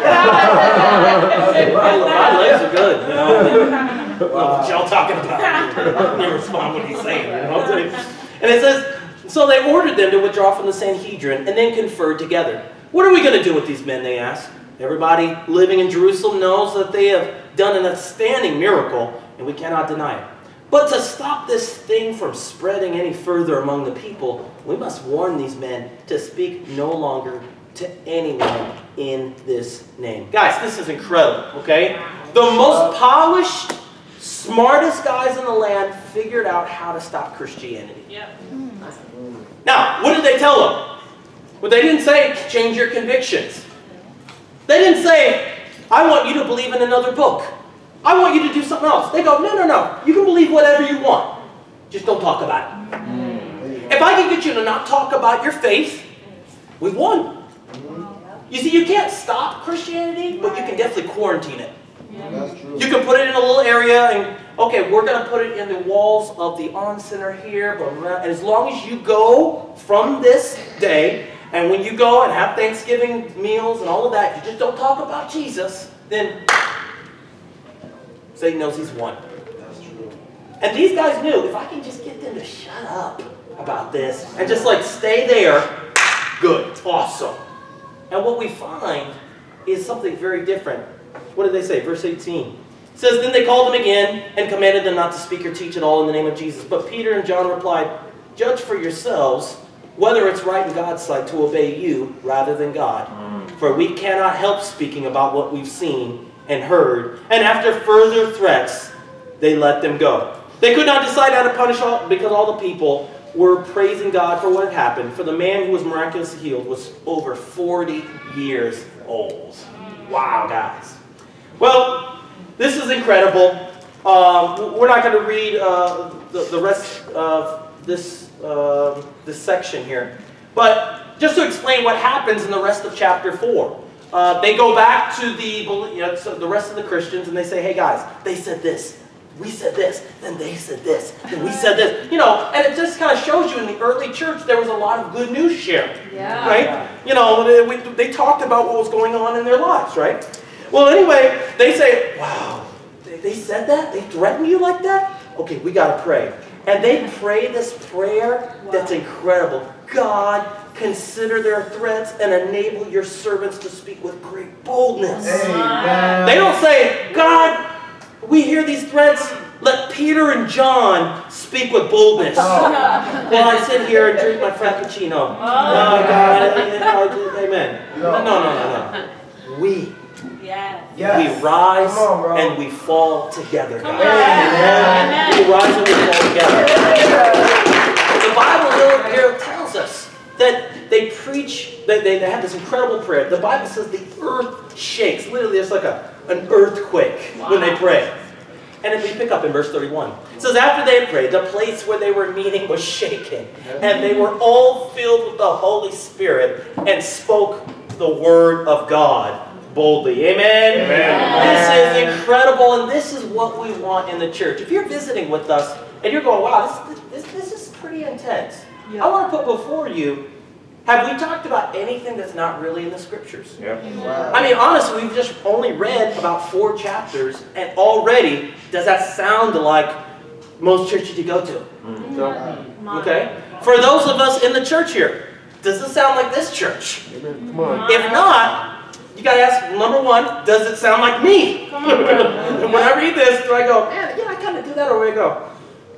my legs are good, you know. Well, what y'all talking about? You respond what he's saying, you know what I'm saying? And it says, so they ordered them to withdraw from the Sanhedrin and then conferred together. What are we going to do with these men, they asked. Everybody living in Jerusalem knows that they have done an outstanding miracle, and we cannot deny it. But to stop this thing from spreading any further among the people, we must warn these men to speak no longer to anyone in this name. Guys, this is incredible, okay? The most polished, smartest guys in the land figured out how to stop Christianity. Yep. Now, what did they tell them? Well, they didn't say, change your convictions. They didn't say, I want you to believe in another book. I want you to do something else. They go, no, no, no. You can believe whatever you want. Just don't talk about it. Mm. If I can get you to not talk about your faith, we've won. You see, you can't stop Christianity, but you can definitely quarantine it. That's true. You can put it in a little area and, okay, we're going to put it in the walls of the on center here. Blah, blah, blah. And as long as you go from this day, and when you go and have Thanksgiving meals and all of that, you just don't talk about Jesus, then Satan knows he's won. That's true. And these guys knew, if I can just get them to shut up about this and just like stay there, good, awesome. And what we find is something very different. What did they say? Verse eighteen. It says, then they called them again and commanded them not to speak or teach at all in the name of Jesus. But Peter and John replied, judge for yourselves whether it's right in God's sight to obey you rather than God. For we cannot help speaking about what we've seen and heard. And after further threats, they let them go. They could not decide how to punish all because all the people were praising God for what had happened. For the man who was miraculously healed was over forty years old. Wow, guys. Well, this is incredible. Um, we're not going to read uh, the, the rest of this, uh, this section here. But just to explain what happens in the rest of chapter four. Uh, they go back to the, you know, so the rest of the Christians and they say, hey guys, they said this. We said this, then they said this, then we said this. You know, and it just kind of shows you in the early church there was a lot of good news sharing. Yeah. Right? You know, they, we, they talked about what was going on in their lives, right? Well, anyway, they say, wow, they, they said that? They threatened you like that? Okay, we got to pray. And they pray this prayer that's incredible. God, consider their threats and enable your servants to speak with great boldness. Amen. They don't say, God, we hear these threats. Let Peter and John speak with boldness. Oh. While I sit here and drink my frappuccino. Oh, oh God. Amen. No, no, no, no. no. We. Yes. We rise on, and we fall together. Come on. Amen. We rise and we fall together. The Bible here tells us that they preach, that they, they have this incredible prayer. The Bible says the earth shakes. Literally, it's like a, an earthquake wow. when they pray. And then we pick up in verse thirty-one. It says, after they had prayed, the place where they were meeting was shaken. And they were all filled with the Holy Spirit and spoke the word of God boldly. Amen? Amen? This is incredible, and this is what we want in the church. If you're visiting with us, and you're going, wow, this, this, this is pretty intense. Yeah. I want to put before you, have we talked about anything that's not really in the Scriptures? Yeah. Wow. I mean, honestly, we've just only read about four chapters, and already does that sound like most churches you go to? Mm-hmm. So, okay? For those of us in the church here, does this sound like this church? Come on. If not, you got to ask, number one, does it sound like me? Come on, when I read this, do I go, man, yeah, I kind of do that, or do I go,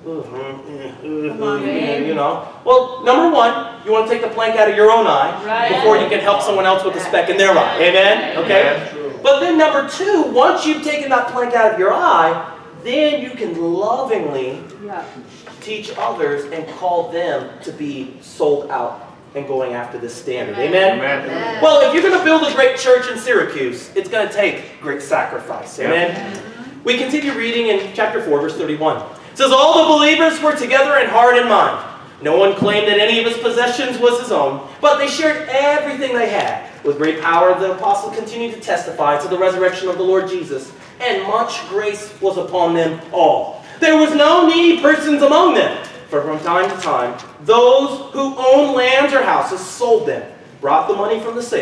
Come on, you know? Well, number one, you want to take the plank out of your own eye right. before you can help someone else with a speck in their eye. Amen? Okay? Yeah, but then number two, once you've taken that plank out of your eye, then you can lovingly yeah. teach others and call them to be sold out and going after this standard. Amen? Amen? Well, if you're going to build a great church in Syracuse, it's going to take great sacrifice. Amen? Yep. We continue reading in chapter four, verse thirty-one. It says, all the believers were together in heart and mind. No one claimed that any of his possessions was his own, but they shared everything they had. With great power, the apostle continued to testify to the resurrection of the Lord Jesus, and much grace was upon them all. There was no needy persons among them, for from time to time, those who owned lands or houses sold them, brought the money from the sales,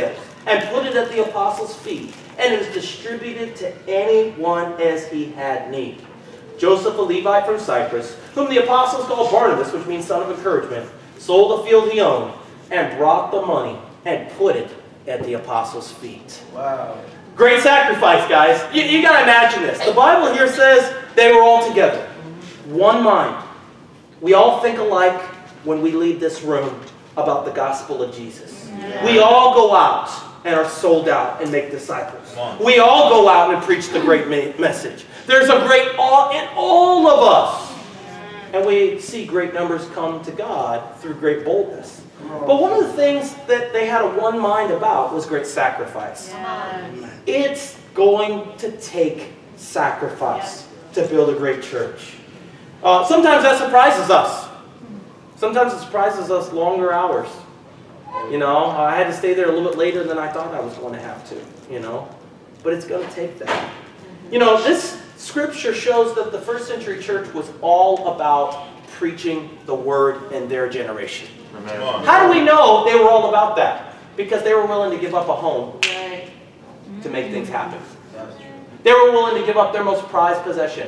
and put it at the apostles' feet, and it was distributed to anyone as he had need. Joseph, a Levite from Cyprus, whom the apostles called Barnabas, which means son of encouragement, sold the field he owned, and brought the money and put it at the apostles' feet. Wow. Great sacrifice, guys. You, you got to imagine this. The Bible here says they were all together. One mind. We all think alike when we leave this room about the gospel of Jesus. Yeah. We all go out and are sold out and make disciples. We all go out and preach the great message. There's a great awe in all of us. And we see great numbers come to God through great boldness. But one of the things that they had a one mind about was great sacrifice. Yes. It's going to take sacrifice yes. to build a great church. Uh, sometimes that surprises us. Sometimes it surprises us longer hours. You know, I had to stay there a little bit later than I thought I was going to have to, you know. But it's going to take that. You know, this scripture shows that the first century church was all about preaching the word in their generation. How do we know they were all about that? Because they were willing to give up a home to make things happen. They were willing to give up their most prized possession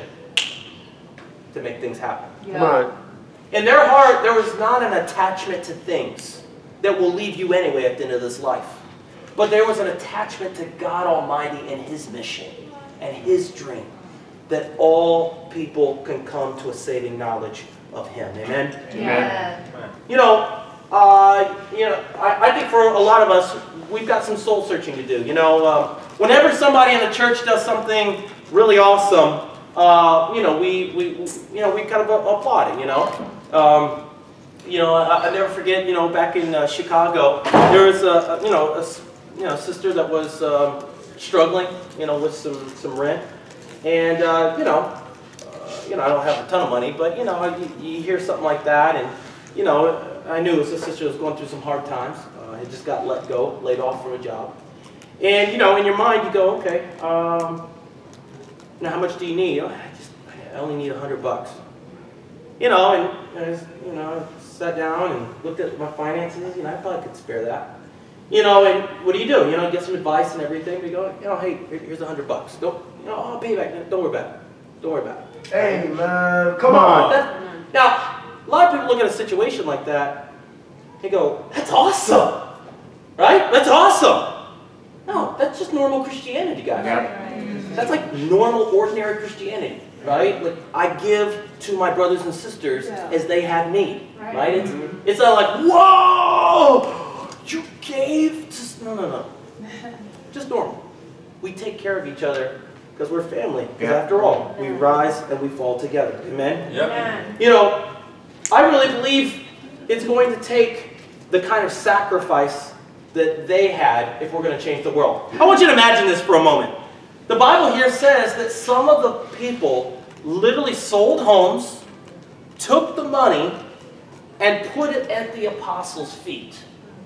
to make things happen. Yeah. In their heart, there was not an attachment to things that will leave you anyway at the end of this life. But there was an attachment to God Almighty and His mission and His dream that all people can come to a saving knowledge of Him. Amen? Yeah. You know, uh, you know, I, I think for a lot of us, we've got some soul searching to do. You know, uh, whenever somebody in the church does something really awesome, uh, you know, we, we, you know, we kind of applaud it. You know, um, you know, I, I never forget. You know, back in uh, Chicago, there was a, a you know, a, you know, sister that was um, struggling, you know, with some some rent, and uh, you know. You know, I don't have a ton of money, but, you know, you, you hear something like that, and, you know, I knew his sister was going through some hard times. Uh, had just got let go, laid off from a job. And, you know, in your mind, you go, okay, um, now how much do you need? Oh, I just, I only need a hundred bucks. You know, and, I just, you know, sat down and looked at my finances, you know, I probably could spare that. You know, and what do you do? You know, get some advice and everything. We go, you know, hey, here's a hundred bucks. Don't, you know, I'll pay you back. Don't worry about it. Don't worry about it. Hey, man, come on. That, now, a lot of people look at a situation like that, they go, that's awesome, right? That's awesome. No, that's just normal Christianity, guys. Right. That's like normal, ordinary Christianity, right? Like, I give to my brothers and sisters yeah. as they have need, right? right? It's, it's not like, whoa, you gave to, no, no, no. Just normal. We take care of each other. Because we're family. Because yeah. after all, we rise and we fall together. Amen? Yep. Amen. You know, I really believe it's going to take the kind of sacrifice that they had if we're going to change the world. I want you to imagine this for a moment. The Bible here says that some of the people literally sold homes, took the money, and put it at the apostles' feet.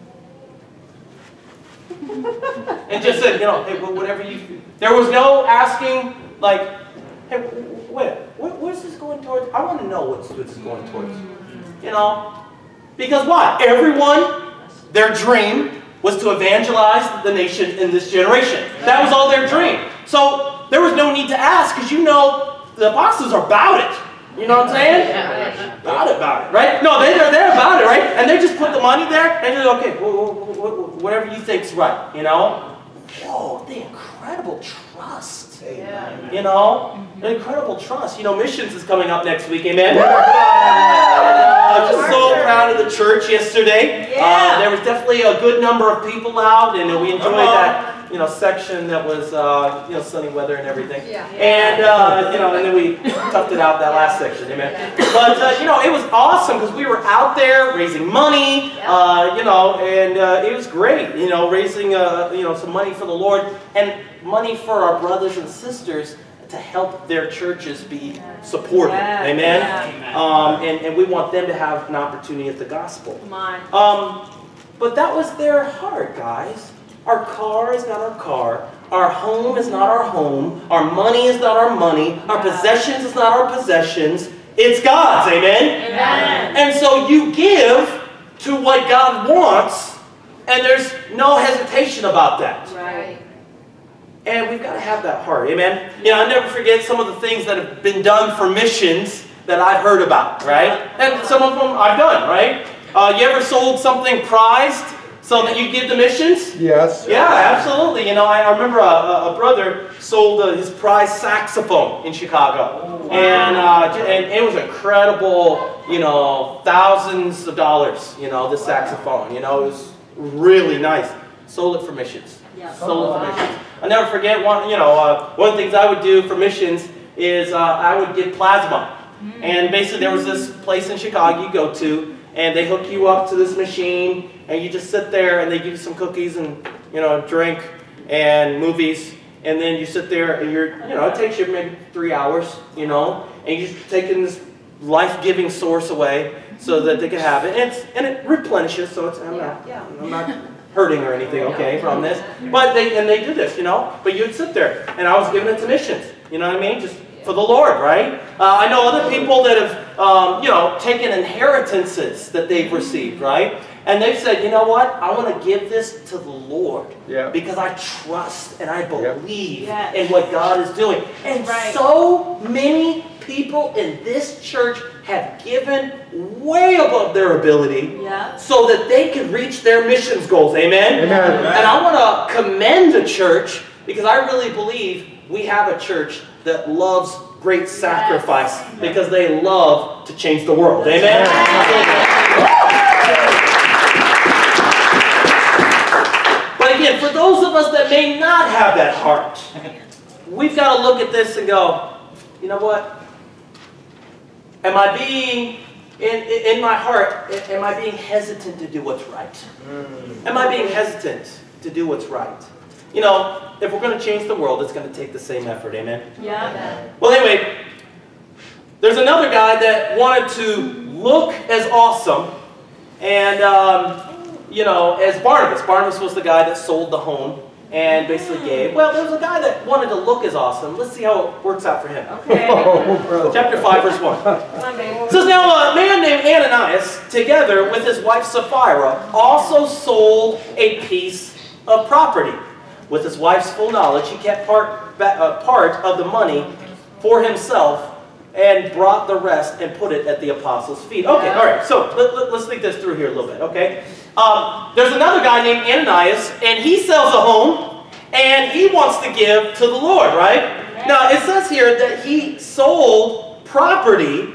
And just said, you know, hey, whatever you... There was no asking, like, hey, wait, what, where's this going towards? I want to know what this is going towards. You know? Because what? Everyone, their dream was to evangelize the nation in this generation. That was all their dream. So there was no need to ask, because you know the apostles are about it. You know what I'm saying? Yeah. About it, about it, right? No, they, they're, they're about it, right? And they just put the money there, and they're like, okay, whatever you think's right, you know? Whoa, the incredible trust. Yeah. You know? Mm-hmm. Incredible trust. You know, missions is coming up next week, amen? Yeah. Uh, just so proud of the church yesterday. Yeah. Uh, there was definitely a good number of people out, and we enjoyed that, you know, section that was, uh, you know, sunny weather and everything. Yeah. And, uh, you know, and then we toughed it out that last section, amen? Yeah. But, uh, you know, it was awesome because we were out there raising money, uh, you know, and uh, it was great, you know, raising, uh, you know, some money for the Lord and money for our brothers and sisters to help their churches be supported. Yeah. Amen? Yeah. Um, and, and we want them to have an opportunity at the gospel. Come on. Um, but that was their heart, guys. Our car is not our car. Our home is not our home. Our money is not our money. Our yeah. possessions is not our possessions. It's God's. Amen? Amen. And so you give to what God wants, And there's no hesitation about that. Right. And we've got to have that heart. Amen? You know, I'll never forget some of the things that have been done for missions that I've heard about, right? And some of them I've done, right? Uh, you ever sold something prized so that you give to missions? Yes. Yeah, absolutely. You know, I, I remember a, a brother sold uh, his prized saxophone in Chicago. And, uh, and it was incredible, you know, thousands of dollars, you know, this saxophone. You know, it was really nice. Sold it for missions. Yeah. Sold it for missions. I'll never forget, one, you know, uh, one of the things I would do for missions is uh, I would give plasma. And basically there was this place in Chicago you go to, and they hook you up to this machine, and you just sit there, and they give you some cookies and, you know, drink and movies, and then you sit there, and you're, you know, it takes you maybe three hours, you know, and you're just taking this life-giving source away so that they can have it, and, it's, and it replenishes, so it's, I'm not, I'm not hurting or anything, okay, from this, but they, and they do this, you know, but you'd sit there, and I was giving it to missions, you know what I mean, just for the Lord, right? Uh, I know other people that have, um, you know, taken inheritances that they've received, right? And they've said, you know what? I want to give this to the Lord yeah. because I trust and I believe yeah. in what God is doing. And right. so many people in this church have given way above their ability yeah. so that they can reach their missions goals. Amen? Amen. And I want to commend the church because I really believe we have a church that loves great sacrifice yes. because they love to change the world. Amen? But again, for those of us that may not have that heart, we've got to look at this and go, you know what? Am I being, in, in my heart, am I being hesitant to do what's right? Am I being hesitant to do what's right? You know, if we're going to change the world, it's going to take the same effort, amen? Yeah. Well, anyway, there's another guy that wanted to look as awesome, and, um, you know, as Barnabas. Barnabas was the guy that sold the home and basically gave. Well, there was a guy that wanted to look as awesome. Let's see how it works out for him. Okay. Oh, Chapter five, verse one. It says, now a man named Ananias, together with his wife Sapphira, also sold a piece of property. With his wife's full knowledge, he kept part, uh, part of the money for himself and brought the rest and put it at the apostles' feet. Okay, all right, so let, let, let's think this through here a little bit, okay? Um, there's another guy named Ananias, and he sells a home, and he wants to give to the Lord, right? Now, it says here that he sold property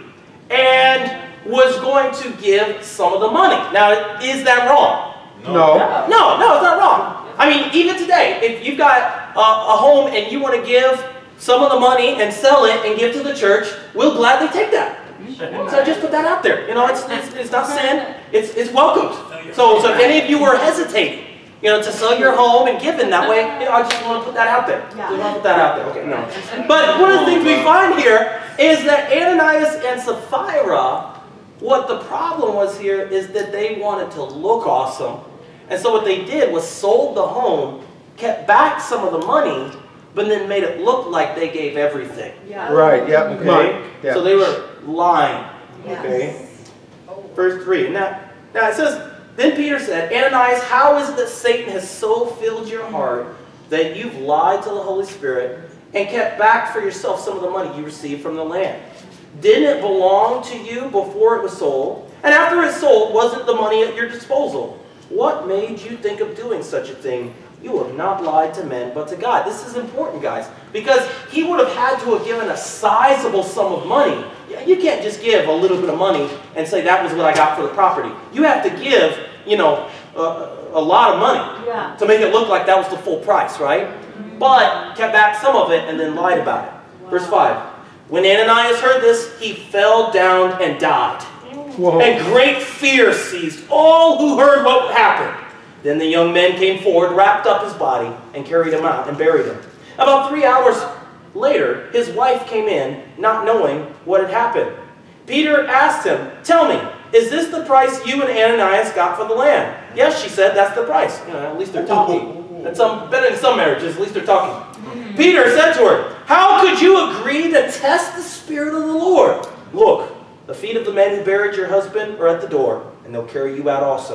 and was going to give some of the money. Now, is that wrong? No. No, no, it's not wrong. I mean, even today, if you've got a, a home and you want to give some of the money and sell it and give to the church, we'll gladly take that. So just put that out there. You know, it's, it's, it's not sin. It's, it's welcomed. So, so if any of you were hesitating, you know, to sell your home and give in that way, you know, I just want to put that out there. Just want to put that out there. Okay, no. But one of the things we find here is that Ananias and Sapphira, what the problem was here is that they wanted to look awesome. And so what they did was sold the home, kept back some of the money, but then made it look like they gave everything. Yeah. Right, yeah, Okay? yeah. So they were lying. Yes. Okay? Verse three. Now, now it says, then Peter said, Ananias, how is it that Satan has so filled your heart that you've lied to the Holy Spirit and kept back for yourself some of the money you received from the land? Didn't it belong to you before it was sold? And after it was sold, wasn't the money at your disposal? What made you think of doing such a thing? You have not lied to men, but to God. This is important, guys, because he would have had to have given a sizable sum of money. You can't just give a little bit of money and say that was what I got for the property. You have to give, you know, a, a lot of money yeah. to make it look like that was the full price, right? Mm-hmm. But kept back some of it and then lied about it. Wow. Verse five. When Ananias heard this, he fell down and died. Whoa. And great fear seized all who heard what happened. Then the young men came forward, wrapped up his body, and carried him out and buried him. About three hours later, his wife came in, not knowing what had happened. Peter asked him, tell me, is this the price you and Ananias got for the land? Yes, she said, that's the price. You know, at least they're talking. That's some, better than some marriages, at least they're talking. Mm-hmm. Peter said to her, how could you agree to test the Spirit of the Lord? Look, the feet of the men who buried your husband are at the door, and they'll carry you out also.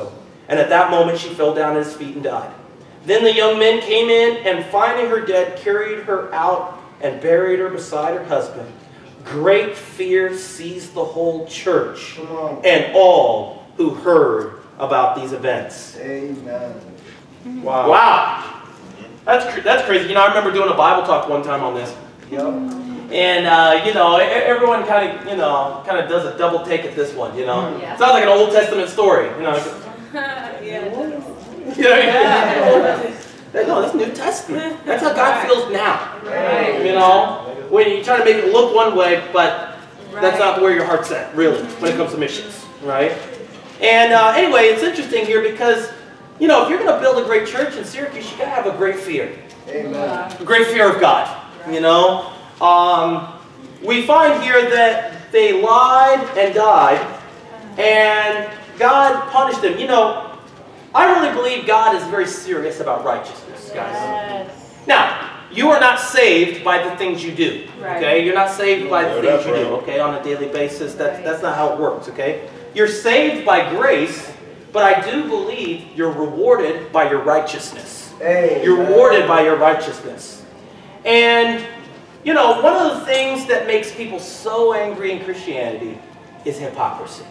And at that moment she fell down at his feet and died. Then the young men came in, and finding her dead, carried her out and buried her beside her husband. Great fear seized the whole church and all who heard about these events. Amen. Wow. Wow. That's, that's crazy. You know, I remember doing a Bible talk one time on this. Yep. And, uh, you know, everyone kind of, you know, kind of does a double take at this one, you know. Yeah. Sounds like an Old Testament story, you know. Yeah. You know, yeah. No, that's New Testament. That's how God feels now. Right. You know, when you try to make it look one way, but Right. that's not where your heart's at, really, when it comes to missions, right? And uh, anyway, it's interesting here because, you know, if you're going to build a great church in Syracuse, you got to have a great fear. Amen. A great fear of God, you know. Um, we find here that they lied and died, and God punished them. You know, I really believe God is very serious about righteousness, guys. Yes. Now, you are not saved by the things you do, Right. okay? You're not saved by the No, things that's you do, right. okay, on a daily basis. That's, Right. that's not how it works, okay? You're saved by grace, but I do believe you're rewarded by your righteousness. Amen. You're rewarded by your righteousness. And, you know, one of the things that makes people so angry in Christianity is hypocrisy.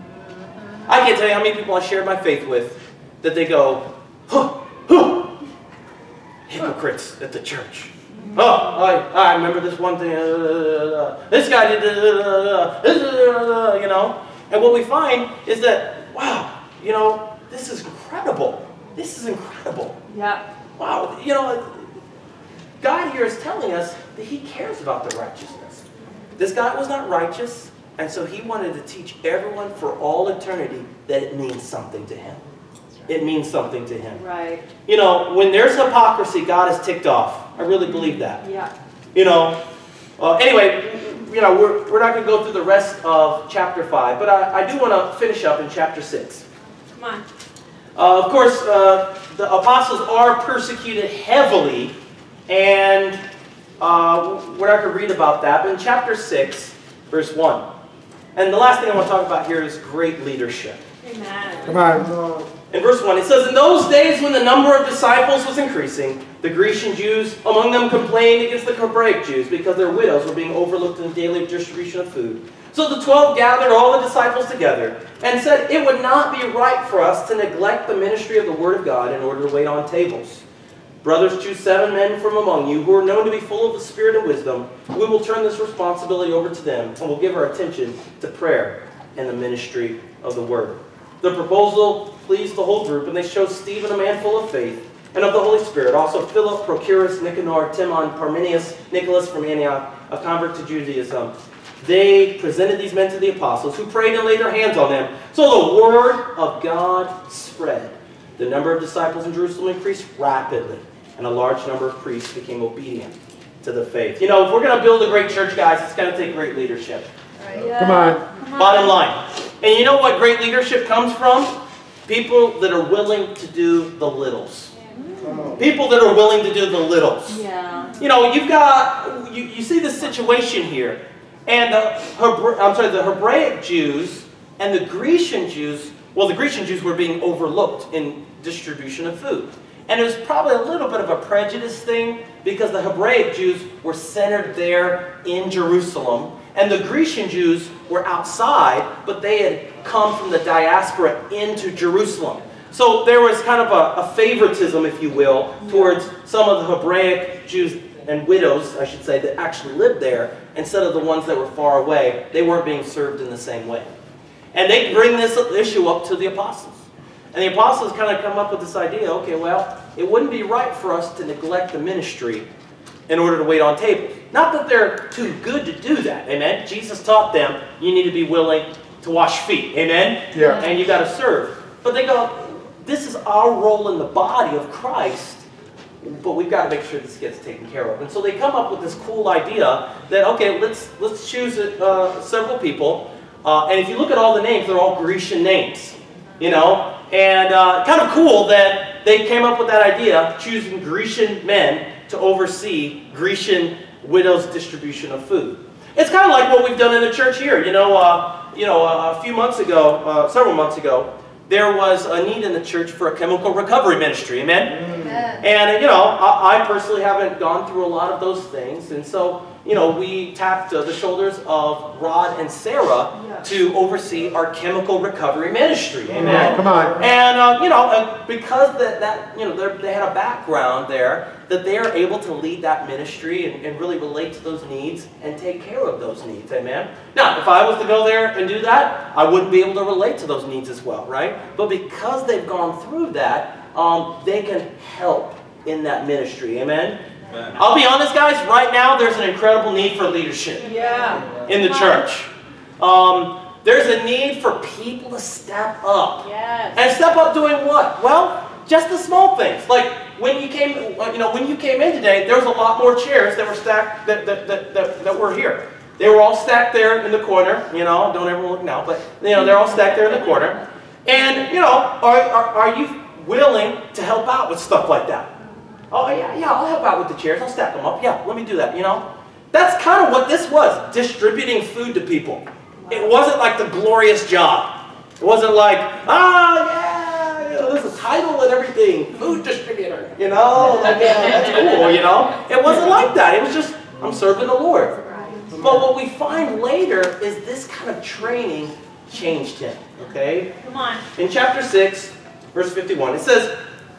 I can't tell you how many people I shared my faith with that they go, huh, huh, hypocrites at the church. Oh, I, I remember this one thing, uh, this guy did, uh, this, uh, you know. And what we find is that, wow, you know, this is incredible. This is incredible. Yep. Wow, you know, God here is telling us that He cares about the righteousness. This guy was not righteous, and so He wanted to teach everyone for all eternity that it means something to Him. It means something to Him. Right. You know, when there's hypocrisy, God is ticked off. I really believe that. Yeah. You know, uh, anyway, you know, we're, we're not going to go through the rest of chapter five, but I, I do want to finish up in chapter six. Come on. Uh, of course, uh, the apostles are persecuted heavily, and uh, we're not going to read about that, but in chapter six, verse one. And the last thing I want to talk about here is great leadership. Amen. Come on. In verse one, it says, "In those days when the number of disciples was increasing, the Grecian Jews among them complained against the Hebraic Jews because their widows were being overlooked in the daily distribution of food. So the twelve gathered all the disciples together and said, 'It would not be right for us to neglect the ministry of the Word of God in order to wait on tables. Brothers, choose seven men from among you who are known to be full of the Spirit and wisdom. We will turn this responsibility over to them, and we'll give our attention to prayer and the ministry of the Word.' The proposal pleased the whole group, and they chose Stephen, a man full of faith and of the Holy Spirit, also Philip, Prochorus, Nicanor, Timon, Parmenius, Nicholas from Antioch, a convert to Judaism. They presented these men to the apostles, who prayed and laid their hands on them. So the word of God spread. The number of disciples in Jerusalem increased rapidly, and a large number of priests became obedient to the faith." You know, if we're going to build a great church, guys, it's going to take great leadership. Yeah. Come on. Come on. Bottom line. And you know what great leadership comes from? People that are willing to do the littles. People that are willing to do the littles. Yeah. You know, you've got, you, you see this situation here. And the, Hebra I'm sorry, the Hebraic Jews and the Grecian Jews, well, the Grecian Jews were being overlooked in distribution of food. And it was probably a little bit of a prejudice thing because the Hebraic Jews were centered there in Jerusalem. And the Grecian Jews were outside, but they had come from the diaspora into Jerusalem. So there was kind of a, a favoritism, if you will, towards some of the Hebraic Jews and widows, I should say, that actually lived there, instead of the ones that were far away. They weren't being served in the same way. And they bring this issue up to the apostles. And the apostles kind of come up with this idea, okay, well, it wouldn't be right for us to neglect the ministry in order to wait on tables. Not that they're too good to do that, amen? Jesus taught them you need to be willing to wash feet, amen? Yeah. And you got to serve. But they go, this is our role in the body of Christ, but we've got to make sure this gets taken care of. And so they come up with this cool idea that, okay, let's, let's choose uh, several people. Uh, and if you look at all the names, they're all Grecian names, you know? And uh, kind of cool that they came up with that idea, choosing Grecian men to oversee Grecian widows' distribution of food. It's kind of like what we've done in the church here. You know, uh, you know, a few months ago, uh, several months ago, there was a need in the church for a chemical recovery ministry. Amen? Amen. And, you know, I, I personally haven't gone through a lot of those things. And so, you know, we tapped uh, the shoulders of Rod and Sarah Yeah. to oversee our chemical recovery ministry. Amen? Come on. And, uh, you know, uh, because that, that you know, they're- they had a background there, that they are able to lead that ministry and, and really relate to those needs and take care of those needs. Amen? Now, if I was to go there and do that, I wouldn't be able to relate to those needs as well, right? But because they've gone through that, um, they can help in that ministry. Amen? Amen? I'll be honest, guys, right now there's an incredible need for leadership Yeah. in the church. Um, there's a need for people to step up. Yes. And step up doing what? Well, just the small things. Like when you came, you know, when you came in today, there was a lot more chairs that were stacked that that that that, that were here. They were all stacked there in the corner. You know, don't everyone look now, but you know they're all stacked there in the corner. And you know, are are, are you willing to help out with stuff like that? Oh yeah, yeah, I'll help out with the chairs. I'll stack them up. Yeah, let me do that. You know, that's kind of what this was: distributing food to people. It wasn't like the glorious job. It wasn't like, ah, yeah, you know, there's a title and everything, food distributor, you know, like, yeah, that's cool, you know. It wasn't like that. It was just, I'm serving the Lord. But what we find later is this kind of training changed him, okay? Come on. In chapter six, verse fifty-one, it says,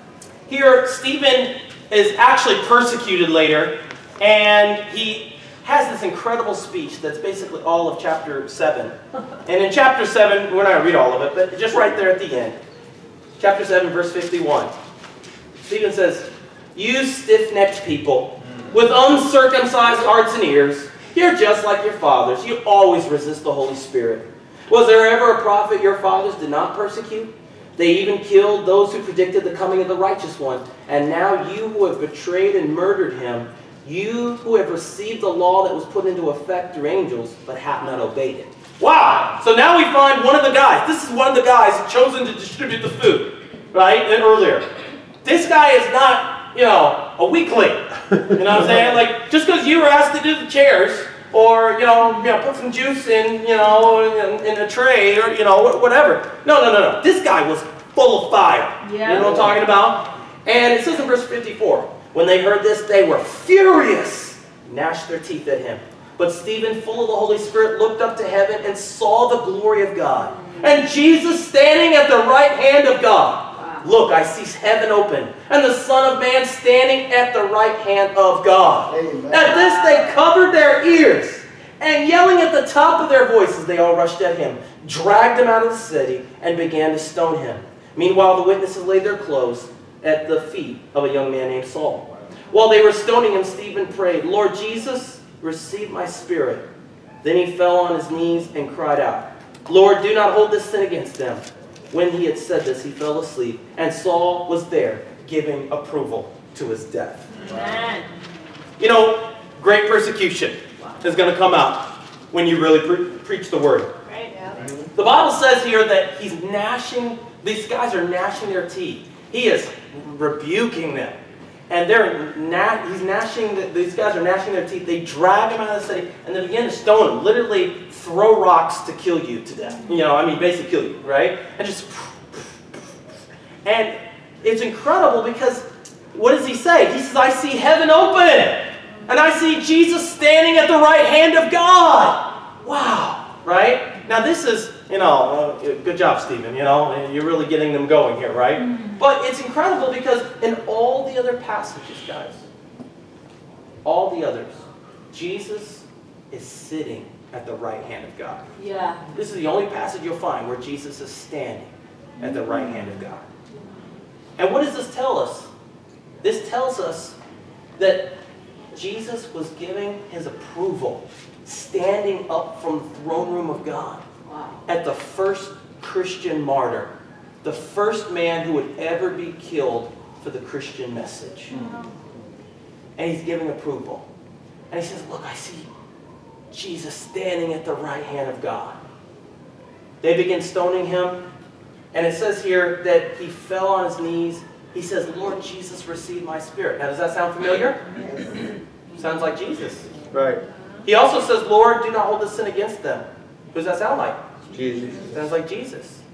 here Stephen is actually persecuted later, and he has this incredible speech that's basically all of chapter seven. And in chapter seven, we're not going to read all of it, but just right there at the end. Chapter seven, verse fifty-one. Stephen says, you stiff-necked people with uncircumcised hearts and ears, you're just like your fathers. You always resist the Holy Spirit. Was there ever a prophet your fathers did not persecute? They even killed those who predicted the coming of the righteous one. And now you who have betrayed and murdered him, you who have received the law that was put into effect through angels, but have not obeyed it. Wow! So now we find one of the guys. This is one of the guys chosen to distribute the food, right? And earlier. This guy is not, you know, a weakling. You know what I'm saying? Like, just because you were asked to do the chairs, or, you know, you know, put some juice in, you know, in, in a tray, or, you know, whatever. No, no, no, no. This guy was full of fire. Yeah. You know what I'm talking about? And it says in verse fifty-four, when they heard this, they were furious, gnashed their teeth at him. But Stephen, full of the Holy Spirit, looked up to heaven and saw the glory of God. And Jesus standing at the right hand of God. Wow. Look, I see heaven open, and the Son of Man standing at the right hand of God. Amen. At this they covered their ears, and yelling at the top of their voices, they all rushed at him, dragged him out of the city, and began to stone him. Meanwhile, the witnesses laid their clothes at the feet of a young man named Saul. While they were stoning him, Stephen prayed, Lord Jesus, receive my spirit. Then he fell on his knees and cried out, Lord, do not hold this sin against them. When he had said this, he fell asleep, and Saul was there, giving approval to his death. Amen. You know, great persecution is going to come out when you really pre preach the word. Right? Yeah. The Bible says here that he's gnashing, these guys are gnashing their teeth. He is rebuking them. And they're gna he's gnashing, the, these guys are gnashing their teeth. They drag him out of the city and they begin to stone him. Literally throw rocks to kill you to death. You know, I mean, basically kill you, right? And just, and it's incredible because what does he say? He says, I see heaven open. And I see Jesus standing at the right hand of God. Wow, right? Now this is, you know, uh, good job, Stephen, you know, you're really getting them going here, right? Mm-hmm. But it's incredible because in all the other passages, guys, all the others, Jesus is sitting at the right hand of God. Yeah. This is the only passage you'll find where Jesus is standing at the right hand of God. And what does this tell us? This tells us that Jesus was giving his approval, standing up from the throne room of God. Wow. At the first Christian martyr, the first man who would ever be killed for the Christian message. Mm-hmm. And he's giving approval. And he says, look, I see Jesus standing at the right hand of God. They begin stoning him. And it says here that he fell on his knees. He says, Lord Jesus, receive my spirit. Now, does that sound familiar? Sounds like Jesus. Right. He also says, Lord, do not hold this sin against them. Who does that sound like? Jesus. Sounds like Jesus.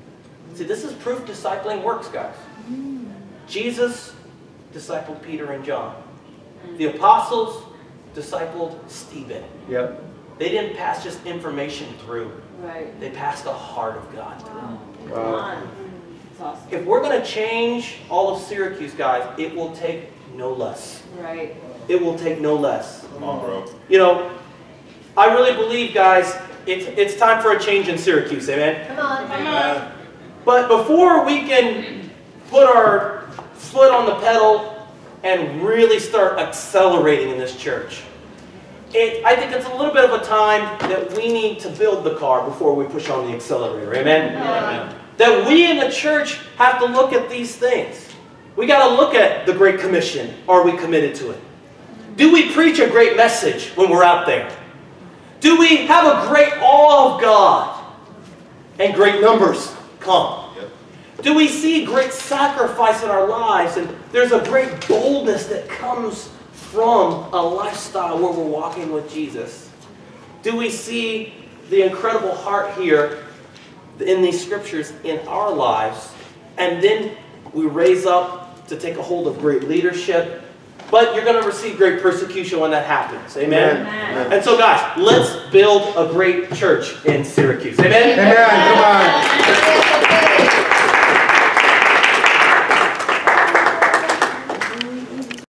See, this is proof discipling works, guys. Jesus discipled Peter and John. The apostles discipled Stephen. Yep. They didn't pass just information through. Right. They passed the heart of God through. Wow. Wow. Come on. It's awesome. If we're going to change all of Syracuse, guys, it will take no less. Right. It will take no less. Come on, bro. You know, I really believe, guys, it's, it's time for a change in Syracuse, amen? Come on. Come on. But before we can put our foot on the pedal and really start accelerating in this church, it, I think it's a little bit of a time that we need to build the car before we push on the accelerator, amen? Amen. That we in the church have to look at these things. We got to look at the Great Commission. Are we committed to it? Do we preach a great message when we're out there? Do we have a great awe of God and great numbers come? Yep. Do we see great sacrifice in our lives and there's a great boldness that comes from a lifestyle where we're walking with Jesus? Do we see the incredible heart here in these scriptures in our lives? And then we raise up to take a hold of great leadership. But you're going to receive great persecution when that happens. Amen? Amen. And so, guys, let's build a great church in Syracuse. Amen? Amen. Come on.